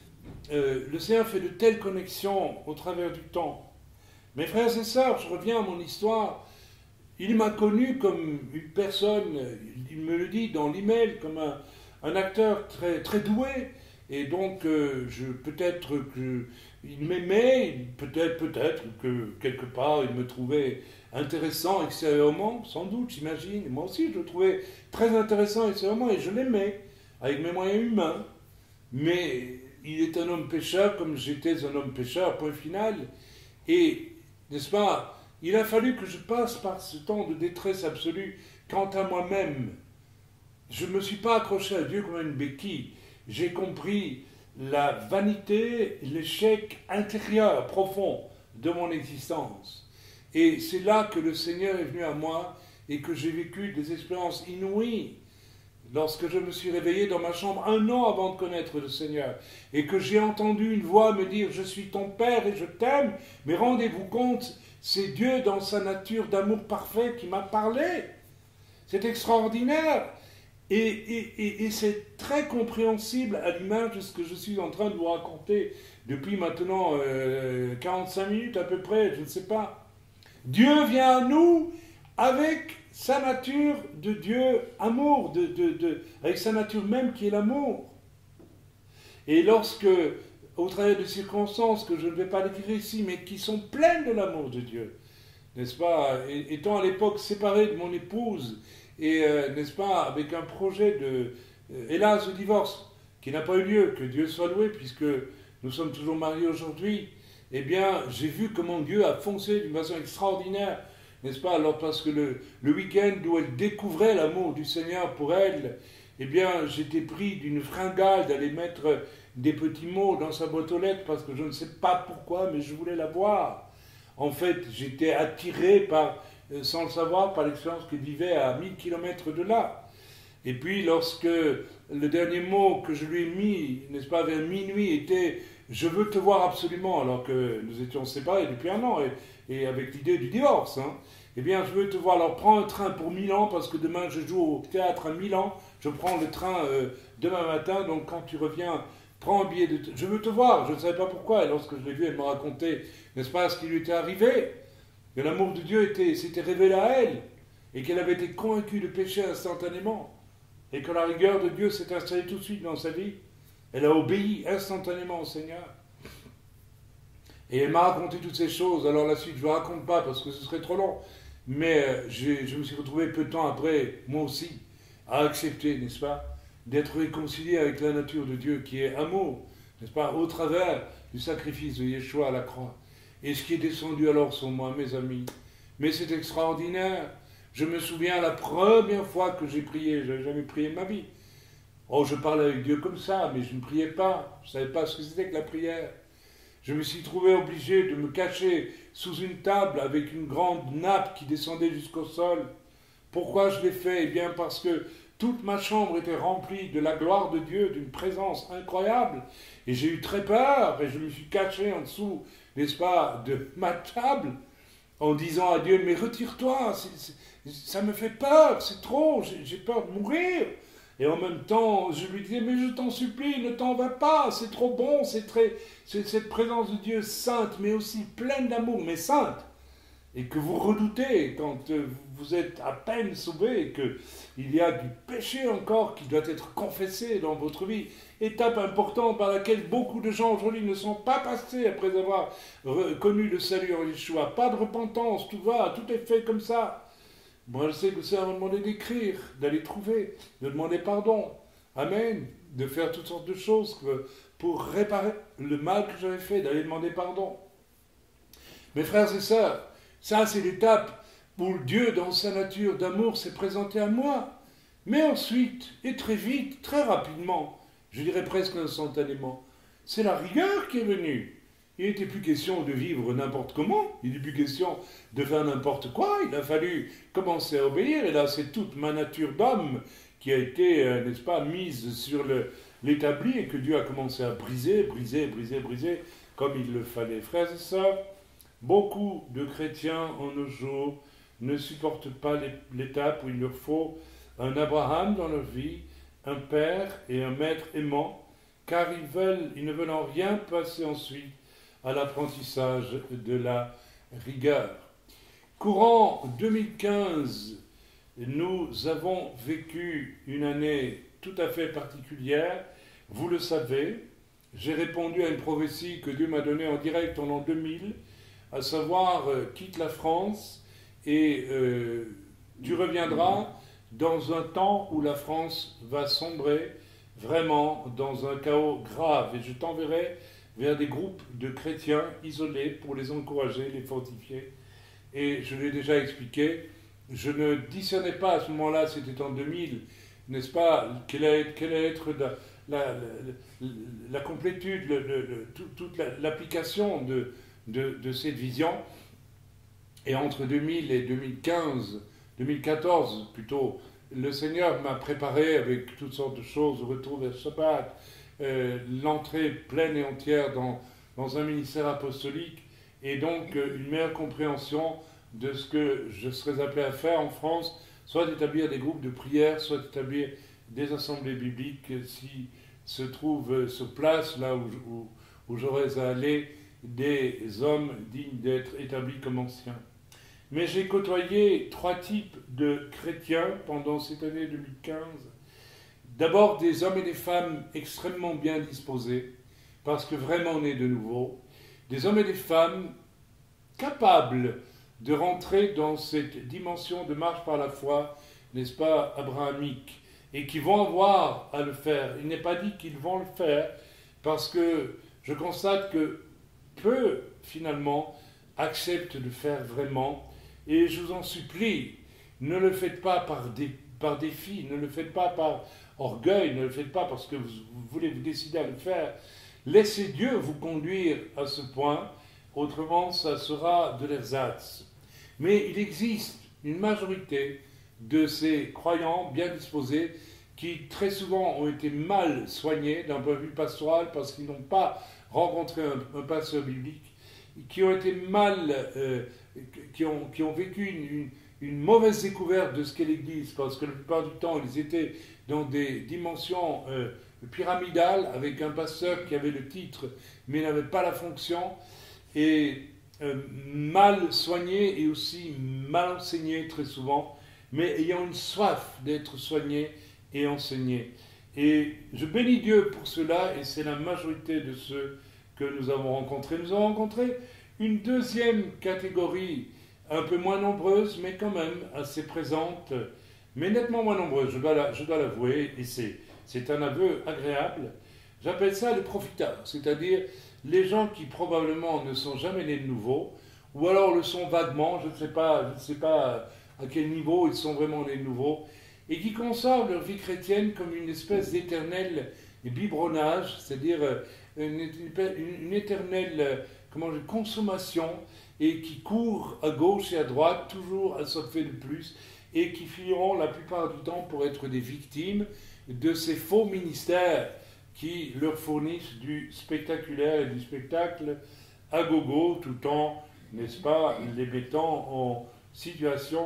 le Seigneur fait de telles connexions au travers du temps. Mes frères et sœurs, je reviens à mon histoire. Il m'a connu comme une personne, il me le dit dans l'email, comme un acteur très, très doué. Et donc, peut-être qu'il m'aimait, peut-être que quelque part il me trouvait intéressant extérieurement, sans doute, j'imagine. Moi aussi, je le trouvais très intéressant extérieurement et je l'aimais, avec mes moyens humains. Mais il est un homme pécheur comme j'étais un homme pécheur, point final. Et, n'est-ce pas, il a fallu que je passe par ce temps de détresse absolue. Quant à moi-même, je ne me suis pas accroché à Dieu comme à une béquille. J'ai compris la vanité, l'échec intérieur, profond de mon existence. Et c'est là que le Seigneur est venu à moi et que j'ai vécu des expériences inouïes. Lorsque je me suis réveillé dans ma chambre 1 an avant de connaître le Seigneur et que j'ai entendu une voix me dire « Je suis ton Père et je t'aime », mais rendez-vous compte, c'est Dieu dans sa nature d'amour parfait qui m'a parlé. C'est extraordinaire. Et c'est très compréhensible à l'image de ce que je suis en train de vous raconter depuis maintenant 45 minutes à peu près, je ne sais pas. Dieu vient à nous avec sa nature de Dieu, amour, avec sa nature même qui est l'amour. Et lorsque, au travers de circonstances que je ne vais pas décrire ici, mais qui sont pleines de l'amour de Dieu, n'est-ce pas, étant à l'époque séparé de mon épouse, et n'est-ce pas, avec un projet hélas, de divorce, qui n'a pas eu lieu, que Dieu soit loué, puisque nous sommes toujours mariés aujourd'hui, eh bien, j'ai vu comment Dieu a foncé d'une façon extraordinaire, n'est-ce pas, alors parce que le week-end où elle découvrait l'amour du Seigneur pour elle, eh bien, j'étais pris d'une fringale d'aller mettre des petits mots dans sa boîte aux lettres, parce que je ne sais pas pourquoi, mais je voulais la voir. En fait, j'étais attiré par, sans le savoir, par l'expérience qu'elle vivait à 1000 km de là. Et puis, lorsque le dernier mot que je lui ai mis, n'est-ce pas, vers minuit, était « Je veux te voir absolument », alors que nous étions séparés depuis 1 an, et avec l'idée du divorce, hein. Eh bien, je veux te voir, alors prends un train pour Milan, parce que demain je joue au théâtre à Milan, je prends le train demain matin, donc quand tu reviens, prends un billet de... Je veux te voir, je ne savais pas pourquoi, et lorsque je l'ai vu, elle m'a raconté, n'est-ce pas, ce qui lui était arrivé, que l'amour de Dieu s'était révélé à elle, et qu'elle avait été convaincue de pécher instantanément, et que la rigueur de Dieu s'est installée tout de suite dans sa vie. Elle a obéi instantanément au Seigneur. Et elle m'a raconté toutes ces choses. Alors la suite, je ne vous raconte pas parce que ce serait trop long. Mais je me suis retrouvé peu de temps après, moi aussi, à accepter, n'est-ce pas, d'être réconcilié avec la nature de Dieu qui est amour, n'est-ce pas, au travers du sacrifice de Yeshua à la croix. Et ce qui est descendu alors sur moi, mes amis. Mais c'est extraordinaire. Je me souviens la première fois que j'ai prié, je n'avais jamais prié de ma vie. Oh, je parlais avec Dieu comme ça, mais je ne priais pas. Je ne savais pas ce que c'était que la prière. Je me suis trouvé obligé de me cacher sous une table avec une grande nappe qui descendait jusqu'au sol. Pourquoi je l'ai fait? Eh bien parce que toute ma chambre était remplie de la gloire de Dieu, d'une présence incroyable. Et j'ai eu très peur et je me suis caché en dessous, n'est-ce pas, de ma table en disant à Dieu, mais retire-toi, ça me fait peur, c'est trop, j'ai peur de mourir. Et en même temps, je lui disais, mais je t'en supplie, ne t'en vas pas, c'est trop bon, c'est cette présence de Dieu sainte, mais aussi pleine d'amour, mais sainte, et que vous redoutez quand vous êtes à peine sauvé, et qu'il y a du péché encore qui doit être confessé dans votre vie. Étape importante par laquelle beaucoup de gens aujourd'hui ne sont pas passés après avoir connu le salut en Yeshua. Pas de repentance, tout va, tout est fait comme ça. Moi, je sais que le Seigneur m'a demandé d'écrire, d'aller trouver, de demander pardon. Amen. De faire toutes sortes de choses pour réparer le mal que j'avais fait, d'aller demander pardon. Mes frères et sœurs, ça c'est l'étape où Dieu, dans sa nature d'amour, s'est présenté à moi. Mais ensuite, et très vite, très rapidement, je dirais presque instantanément, c'est la rigueur qui est venue. Il n'était plus question de vivre n'importe comment, il n'était plus question de faire n'importe quoi, il a fallu commencer à obéir, et là c'est toute ma nature d'homme qui a été, n'est-ce pas, mise sur l'établi, et que Dieu a commencé à briser, comme il le fallait. Frères et sœurs, beaucoup de chrétiens en nos jours ne supportent pas l'étape où il leur faut un Abraham dans leur vie, un père et un maître aimant, car ils ne veulent en rien passer ensuite à l'apprentissage de la rigueur. Courant 2015, nous avons vécu une année tout à fait particulière, vous le savez. J'ai répondu à une prophétie que Dieu m'a donnée en direct en l'an 2000, à savoir quitte la France et tu reviendras dans un temps où la France va sombrer vraiment dans un chaos grave, et je t'enverrai vers des groupes de chrétiens isolés pour les encourager, les fortifier. Et je l'ai déjà expliqué, je ne discernais pas à ce moment-là, c'était en 2000, n'est-ce pas, quelle allait être la complétude, toute l'application de cette vision. Et entre 2000 et 2014 plutôt, le Seigneur m'a préparé avec toutes sortes de choses, le retour vers Shabbat, l'entrée pleine et entière dans un ministère apostolique, et donc une meilleure compréhension de ce que je serais appelé à faire en France, soit d'établir des groupes de prière, soit d'établir des assemblées bibliques, si se trouvent sur place, là où j'aurais à aller, des hommes dignes d'être établis comme anciens. Mais j'ai côtoyé 3 types de chrétiens pendant cette année 2015. D'abord, des hommes et des femmes extrêmement bien disposés, parce que vraiment on est de nouveau. Des hommes et des femmes capables de rentrer dans cette dimension de marche par la foi, n'est-ce pas, abrahamique, et qui vont avoir à le faire. Il n'est pas dit qu'ils vont le faire, parce que je constate que peu, finalement, acceptent de faire vraiment, et je vous en supplie, ne le faites pas par défi, ne le faites pas par orgueil, ne le faites pas parce que vous voulez vous décider à le faire. Laissez Dieu vous conduire à ce point, autrement ça sera de l'ersatz. Mais il existe une majorité de ces croyants bien disposés qui très souvent ont été mal soignés d'un point de vue pastoral parce qu'ils n'ont pas rencontré un pasteur biblique, qui ont été qui ont vécu une mauvaise découverte de ce qu'est l'Église, parce que la plupart du temps, ils étaient dans des dimensions pyramidales, avec un pasteur qui avait le titre, mais n'avait pas la fonction, et mal soigné et aussi mal enseigné très souvent, mais ayant une soif d'être soigné et enseigné. Et je bénis Dieu pour cela, et c'est la majorité de ceux que nous avons rencontrés. Nous avons rencontré une deuxième catégorie, un peu moins nombreuse, mais quand même assez présente, mais nettement moins nombreuse, je dois l'avouer, et c'est un aveu agréable. J'appelle ça les profiteurs, c'est-à-dire les gens qui probablement ne sont jamais nés de nouveau, ou alors le sont vaguement, je ne sais pas à quel niveau ils sont vraiment nés de nouveau, et qui conservent leur vie chrétienne comme une espèce d'éternel biberonnage, c'est-à-dire une éternelle consommation, et qui courent à gauche et à droite, toujours à sauver de plus, et qui finiront la plupart du temps pour être des victimes de ces faux ministères qui leur fournissent du spectaculaire et du spectacle à gogo, tout en, n'est-ce pas, les mettant en situation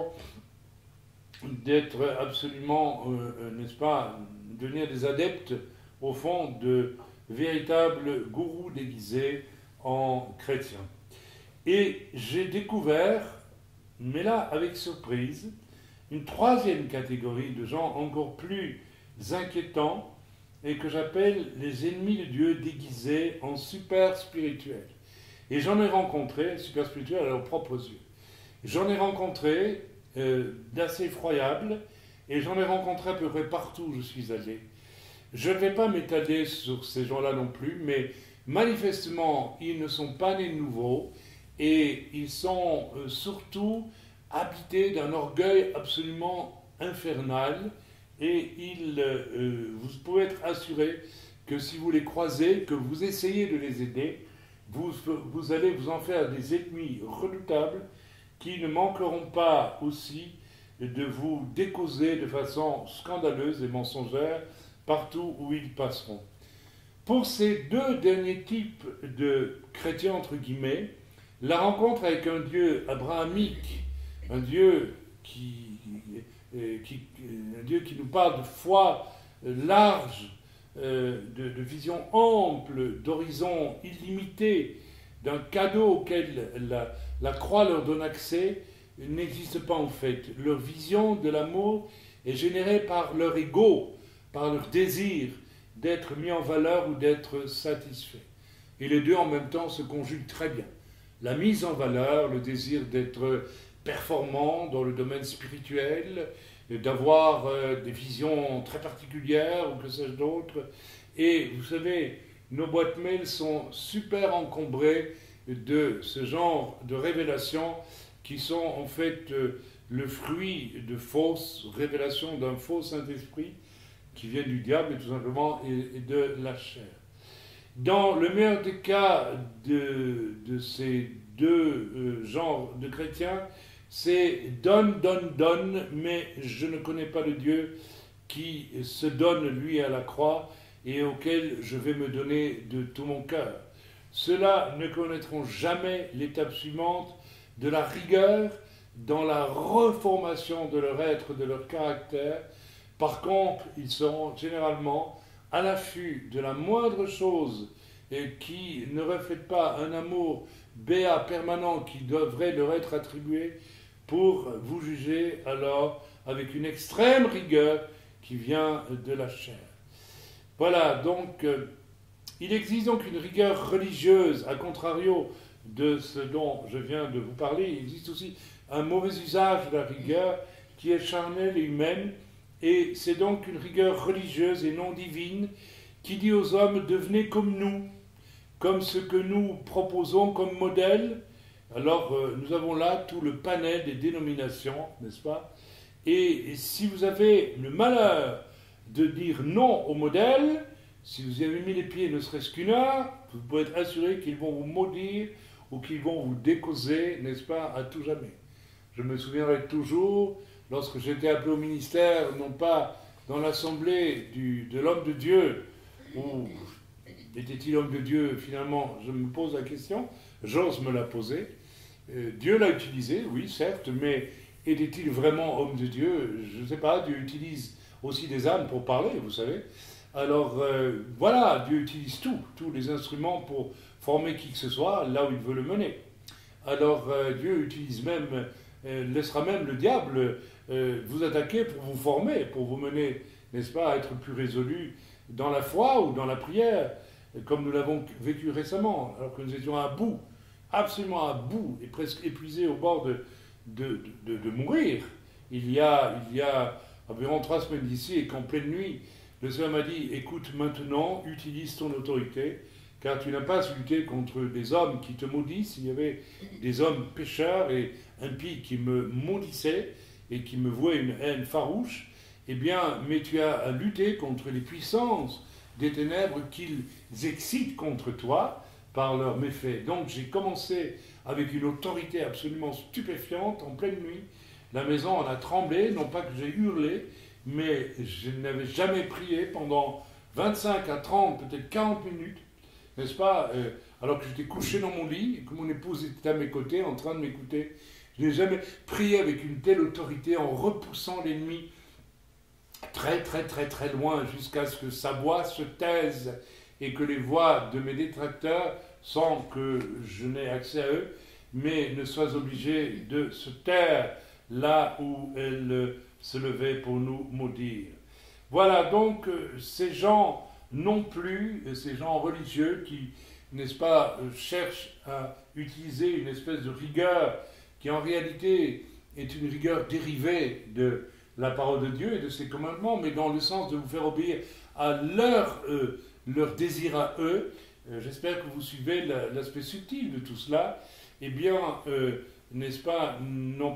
d'être absolument, n'est-ce pas, devenir des adeptes, au fond, de véritables gourous déguisés en chrétiens. Et j'ai découvert, mais là avec surprise, une troisième catégorie de gens encore plus inquiétants, et que j'appelle les ennemis de Dieu déguisés en super spirituels. Et j'en ai rencontré, super spirituels à leurs propres yeux. J'en ai rencontré d'assez effroyables, et j'en ai rencontré à peu près partout où je suis allé. Je ne vais pas m'étaler sur ces gens-là non plus, mais manifestement, ils ne sont pas nés de nouveau, et ils sont surtout habités d'un orgueil absolument infernal, et vous pouvez être assuré que si vous les croisez, que vous essayez de les aider, vous allez vous en faire des ennemis redoutables qui ne manqueront pas aussi de vous décauser de façon scandaleuse et mensongère partout où ils passeront. Pour ces deux derniers types de chrétiens, entre guillemets, la rencontre avec un Dieu abrahamique, un Dieu qui nous parle de foi large, de vision ample, d'horizon illimité, d'un cadeau auquel la croix leur donne accès, n'existe pas en fait. Leur vision de l'amour est générée par leur ego, par leur désir d'être mis en valeur ou d'être satisfait. Et les deux en même temps se conjuguent très bien. La mise en valeur, le désir d'être performant dans le domaine spirituel, d'avoir des visions très particulières ou que sais-je d'autre. Et vous savez, nos boîtes mail sont super encombrées de ce genre de révélations qui sont en fait le fruit de fausses révélations d'un faux Saint-Esprit qui vient du diable tout simplement et de la chair. Dans le meilleur des cas de ces deux genres de chrétiens, c'est donne, donne, donne, mais je ne connais pas le Dieu qui se donne lui à la croix et auquel je vais me donner de tout mon cœur. Ceux-là ne connaîtront jamais l'étape suivante de la rigueur dans la reformation de leur être, de leur caractère. Par contre, ils seront généralement à l'affût de la moindre chose et qui ne reflète pas un amour béat permanent qui devrait leur être attribué pour vous juger alors avec une extrême rigueur qui vient de la chair. Voilà, donc il existe donc une rigueur religieuse, à contrario de ce dont je viens de vous parler. Il existe aussi un mauvais usage de la rigueur qui est charnelle et humaine, et c'est donc une rigueur religieuse et non divine qui dit aux hommes « devenez comme nous », comme ce que nous proposons comme modèle. Alors nous avons là tout le panel des dénominations, n'est-ce pas? Et si vous avez le malheur de dire non au modèle, si vous y avez mis les pieds ne serait-ce qu'une heure, vous pouvez être assuré qu'ils vont vous maudire ou qu'ils vont vous décauser, n'est-ce pas, à tout jamais. Je me souviendrai toujours, lorsque j'étais appelé au ministère, non pas dans l'assemblée de l'homme de Dieu, où était-il homme de Dieu finalement, je me pose la question, j'ose me la poser. Dieu l'a utilisé, oui, certes, mais était-il vraiment homme de Dieu? Je ne sais pas, Dieu utilise aussi des âmes pour parler, vous savez. Alors voilà, Dieu utilise tous les instruments pour former qui que ce soit là où il veut le mener. Alors Dieu utilise même, laissera même le diable vous attaquer pour vous former, pour vous mener, n'est-ce pas, à être plus résolu dans la foi ou dans la prière, comme nous l'avons vécu récemment, alors que nous étions à bout, absolument à bout, et presque épuisés au bord de mourir. Il y a environ 3 semaines d'ici, et qu'en pleine nuit, le Seigneur m'a dit, écoute maintenant, utilise ton autorité, car tu n'as pas à lutter contre des hommes qui te maudissent. Il y avait des hommes pécheurs et impies qui me maudissaient et qui me vouaient une haine farouche. Eh bien, mais tu as à lutter contre les puissances des ténèbres qu'ils excitent contre toi par leurs méfaits. Donc j'ai commencé avec une autorité absolument stupéfiante en pleine nuit. La maison en a tremblé, non pas que j'ai hurlé, mais je n'avais jamais prié pendant 25 à 30, peut-être 40 minutes, n'est-ce pas, alors que j'étais couché dans mon lit et que mon épouse était à mes côtés en train de m'écouter. Je n'ai jamais prié avec une telle autorité en repoussant l'ennemi très très très très loin jusqu'à ce que sa voix se taise et que les voix de mes détracteurs, sans que je n'ai accès à eux, mais ne soient obligés de se taire là où elles se levaient pour nous maudire. Voilà donc ces gens non plus, ces gens religieux qui, n'est-ce pas, cherchent à utiliser une espèce de rigueur qui en réalité est une rigueur dérivée de la parole de Dieu et de ses commandements, mais dans le sens de vous faire obéir à leur désir à eux. J'espère que vous suivez l'aspect subtil de tout cela. Eh bien, n'est-ce pas, n'ont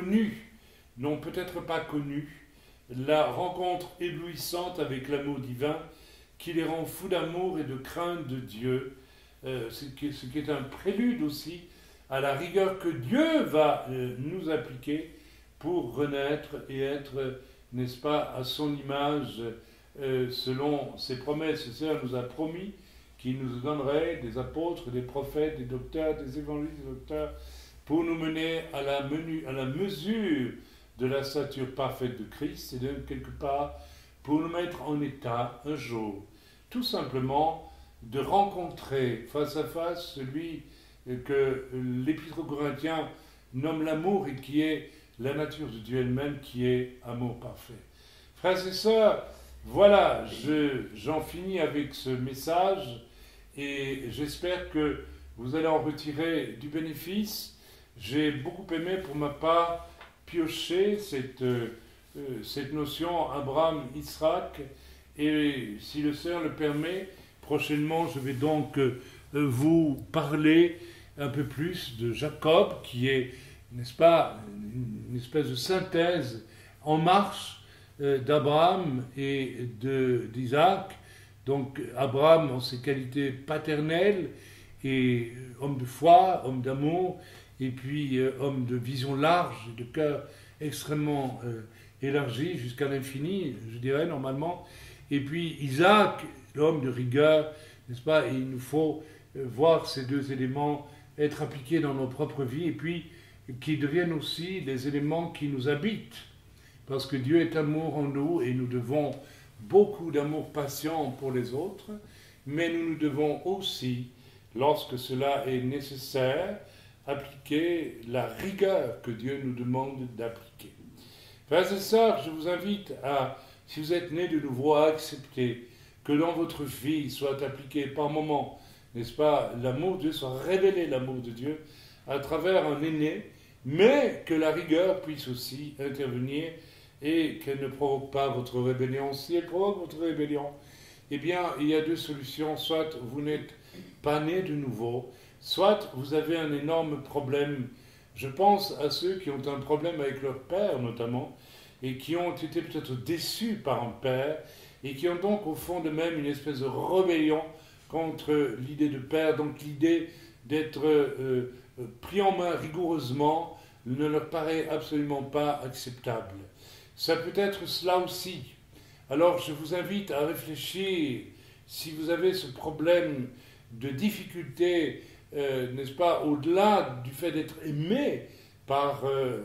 peut-être pas connu la rencontre éblouissante avec l'amour divin qui les rend fous d'amour et de crainte de Dieu, ce qui est un prélude aussi à la rigueur que Dieu va nous appliquer pour renaître et être, n'est-ce pas, à son image, selon ses promesses. Le Seigneur nous a promis qu'il nous donnerait des apôtres, des prophètes, des docteurs, des évangélistes, des docteurs, pour nous mener à la mesure de la stature parfaite de Christ, et de quelque part pour nous mettre en état un jour tout simplement de rencontrer face à face celui que l'Épître aux Corinthiens nomme l'amour et qui est la nature de Dieu elle-même, qui est amour parfait. Frères et sœurs, voilà, j'en finis avec ce message et j'espère que vous allez en retirer du bénéfice. J'ai beaucoup aimé pour ma part piocher cette notion Abraham, Israël, et si le Seigneur le permet, prochainement je vais donc vous parler un peu plus de Jacob, qui est, n'est-ce pas, une espèce de synthèse en marche d'Abraham et d'Isaac. Donc Abraham en ses qualités paternelles, et homme de foi, homme d'amour, et puis homme de vision large, de cœur extrêmement élargi jusqu'à l'infini, je dirais normalement. Et puis Isaac, l'homme de rigueur, n'est-ce pas? Et il nous faut voir ces deux éléments être appliqués dans nos propres vies, et puis qui deviennent aussi des éléments qui nous habitent, parce que Dieu est amour en nous, et nous devons beaucoup d'amour patient pour les autres, mais nous devons aussi, lorsque cela est nécessaire, appliquer la rigueur que Dieu nous demande d'appliquer. Frères et sœurs, je vous invite à, si vous êtes nés de nouveau, à accepter que dans votre vie soit appliqué par moments, n'est-ce pas, l'amour de Dieu, soit révélé l'amour de Dieu à travers un aîné, mais que la rigueur puisse aussi intervenir et qu'elle ne provoque pas votre rébellion. Si elle provoque votre rébellion, eh bien, il y a deux solutions. Soit vous n'êtes pas né de nouveau, soit vous avez un énorme problème. Je pense à ceux qui ont un problème avec leur père, notamment, et qui ont été peut-être déçus par un père, et qui ont donc au fond d'eux-mêmes une espèce de rébellion contre l'idée de père, donc l'idée d'être pris en main rigoureusement ne leur paraît absolument pas acceptable. Ça peut être cela aussi. Alors je vous invite à réfléchir, si vous avez ce problème de difficulté, n'est-ce pas, au-delà du fait d'être aimé par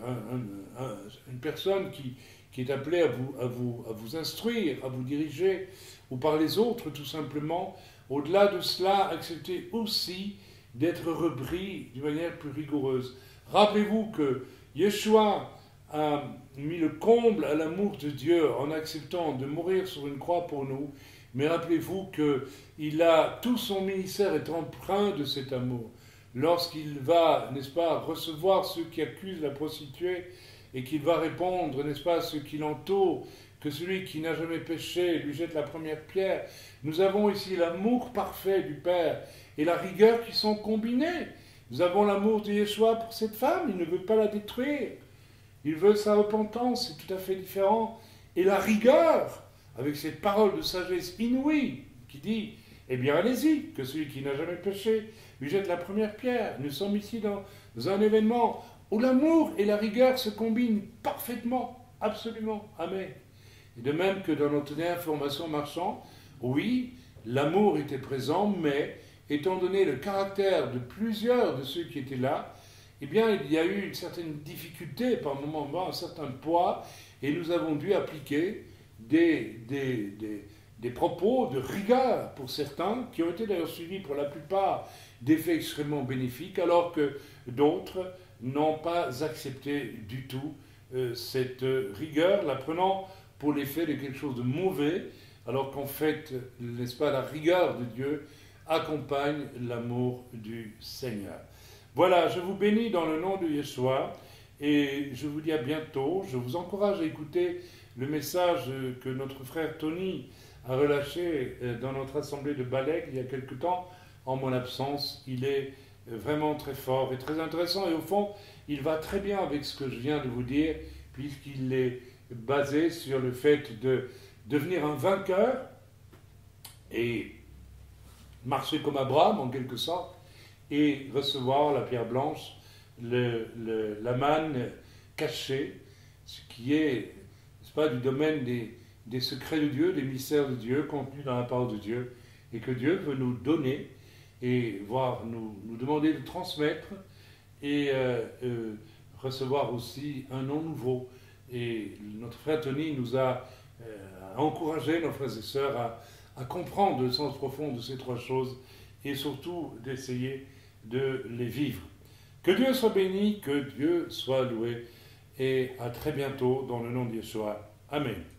une personne qui est appelée à vous instruire, à vous diriger, ou par les autres tout simplement, au-delà de cela, acceptez aussi d'être repris d'une manière plus rigoureuse. Rappelez-vous que Yeshua a mis le comble à l'amour de Dieu en acceptant de mourir sur une croix pour nous, mais rappelez-vous que tout son ministère est empreint de cet amour. Lorsqu'il va, n'est-ce pas, recevoir ceux qui accusent la prostituée et qu'il va répondre, n'est-ce pas, à ceux qui l'entourent, que celui qui n'a jamais péché lui jette la première pierre. Nous avons ici l'amour parfait du Père et la rigueur qui sont combinés. Nous avons l'amour de Yeshua pour cette femme, il ne veut pas la détruire. Il veut sa repentance, c'est tout à fait différent. Et la rigueur, avec cette parole de sagesse inouïe, qui dit, eh bien allez-y, que celui qui n'a jamais péché lui jette la première pierre. Nous sommes ici dans un événement où l'amour et la rigueur se combinent parfaitement, absolument. Amen. Et de même que dans notre dernière formation marchand, oui, l'amour était présent, mais étant donné le caractère de plusieurs de ceux qui étaient là, eh bien, il y a eu une certaine difficulté par moment, un certain poids, et nous avons dû appliquer des propos de rigueur pour certains, qui ont été d'ailleurs suivis pour la plupart d'effets extrêmement bénéfiques, alors que d'autres n'ont pas accepté du tout cette rigueur, la prenant pour l'effet de quelque chose de mauvais, alors qu'en fait, n'est-ce pas, la rigueur de Dieu accompagne l'amour du Seigneur. Voilà, je vous bénis dans le nom de Yeshua et je vous dis à bientôt. Je vous encourage à écouter le message que notre frère Tony a relâché dans notre assemblée de Balek il y a quelque temps, en mon absence. Il est vraiment très fort et très intéressant et au fond, il va très bien avec ce que je viens de vous dire, puisqu'il est basé sur le fait de devenir un vainqueur et marcher comme Abraham en quelque sorte, et recevoir la pierre blanche, la manne cachée, ce qui est, n'est-ce pas, du domaine des secrets de Dieu, des mystères de Dieu contenus dans la parole de Dieu, et que Dieu veut nous donner et voir nous demander de transmettre et recevoir aussi un nom nouveau. Et notre frère Tony nous a encouragé, nos frères et sœurs, à comprendre le sens profond de ces trois choses et surtout d'essayer de les vivre. Que Dieu soit béni, que Dieu soit loué et à très bientôt dans le nom de Yeshua. Amen.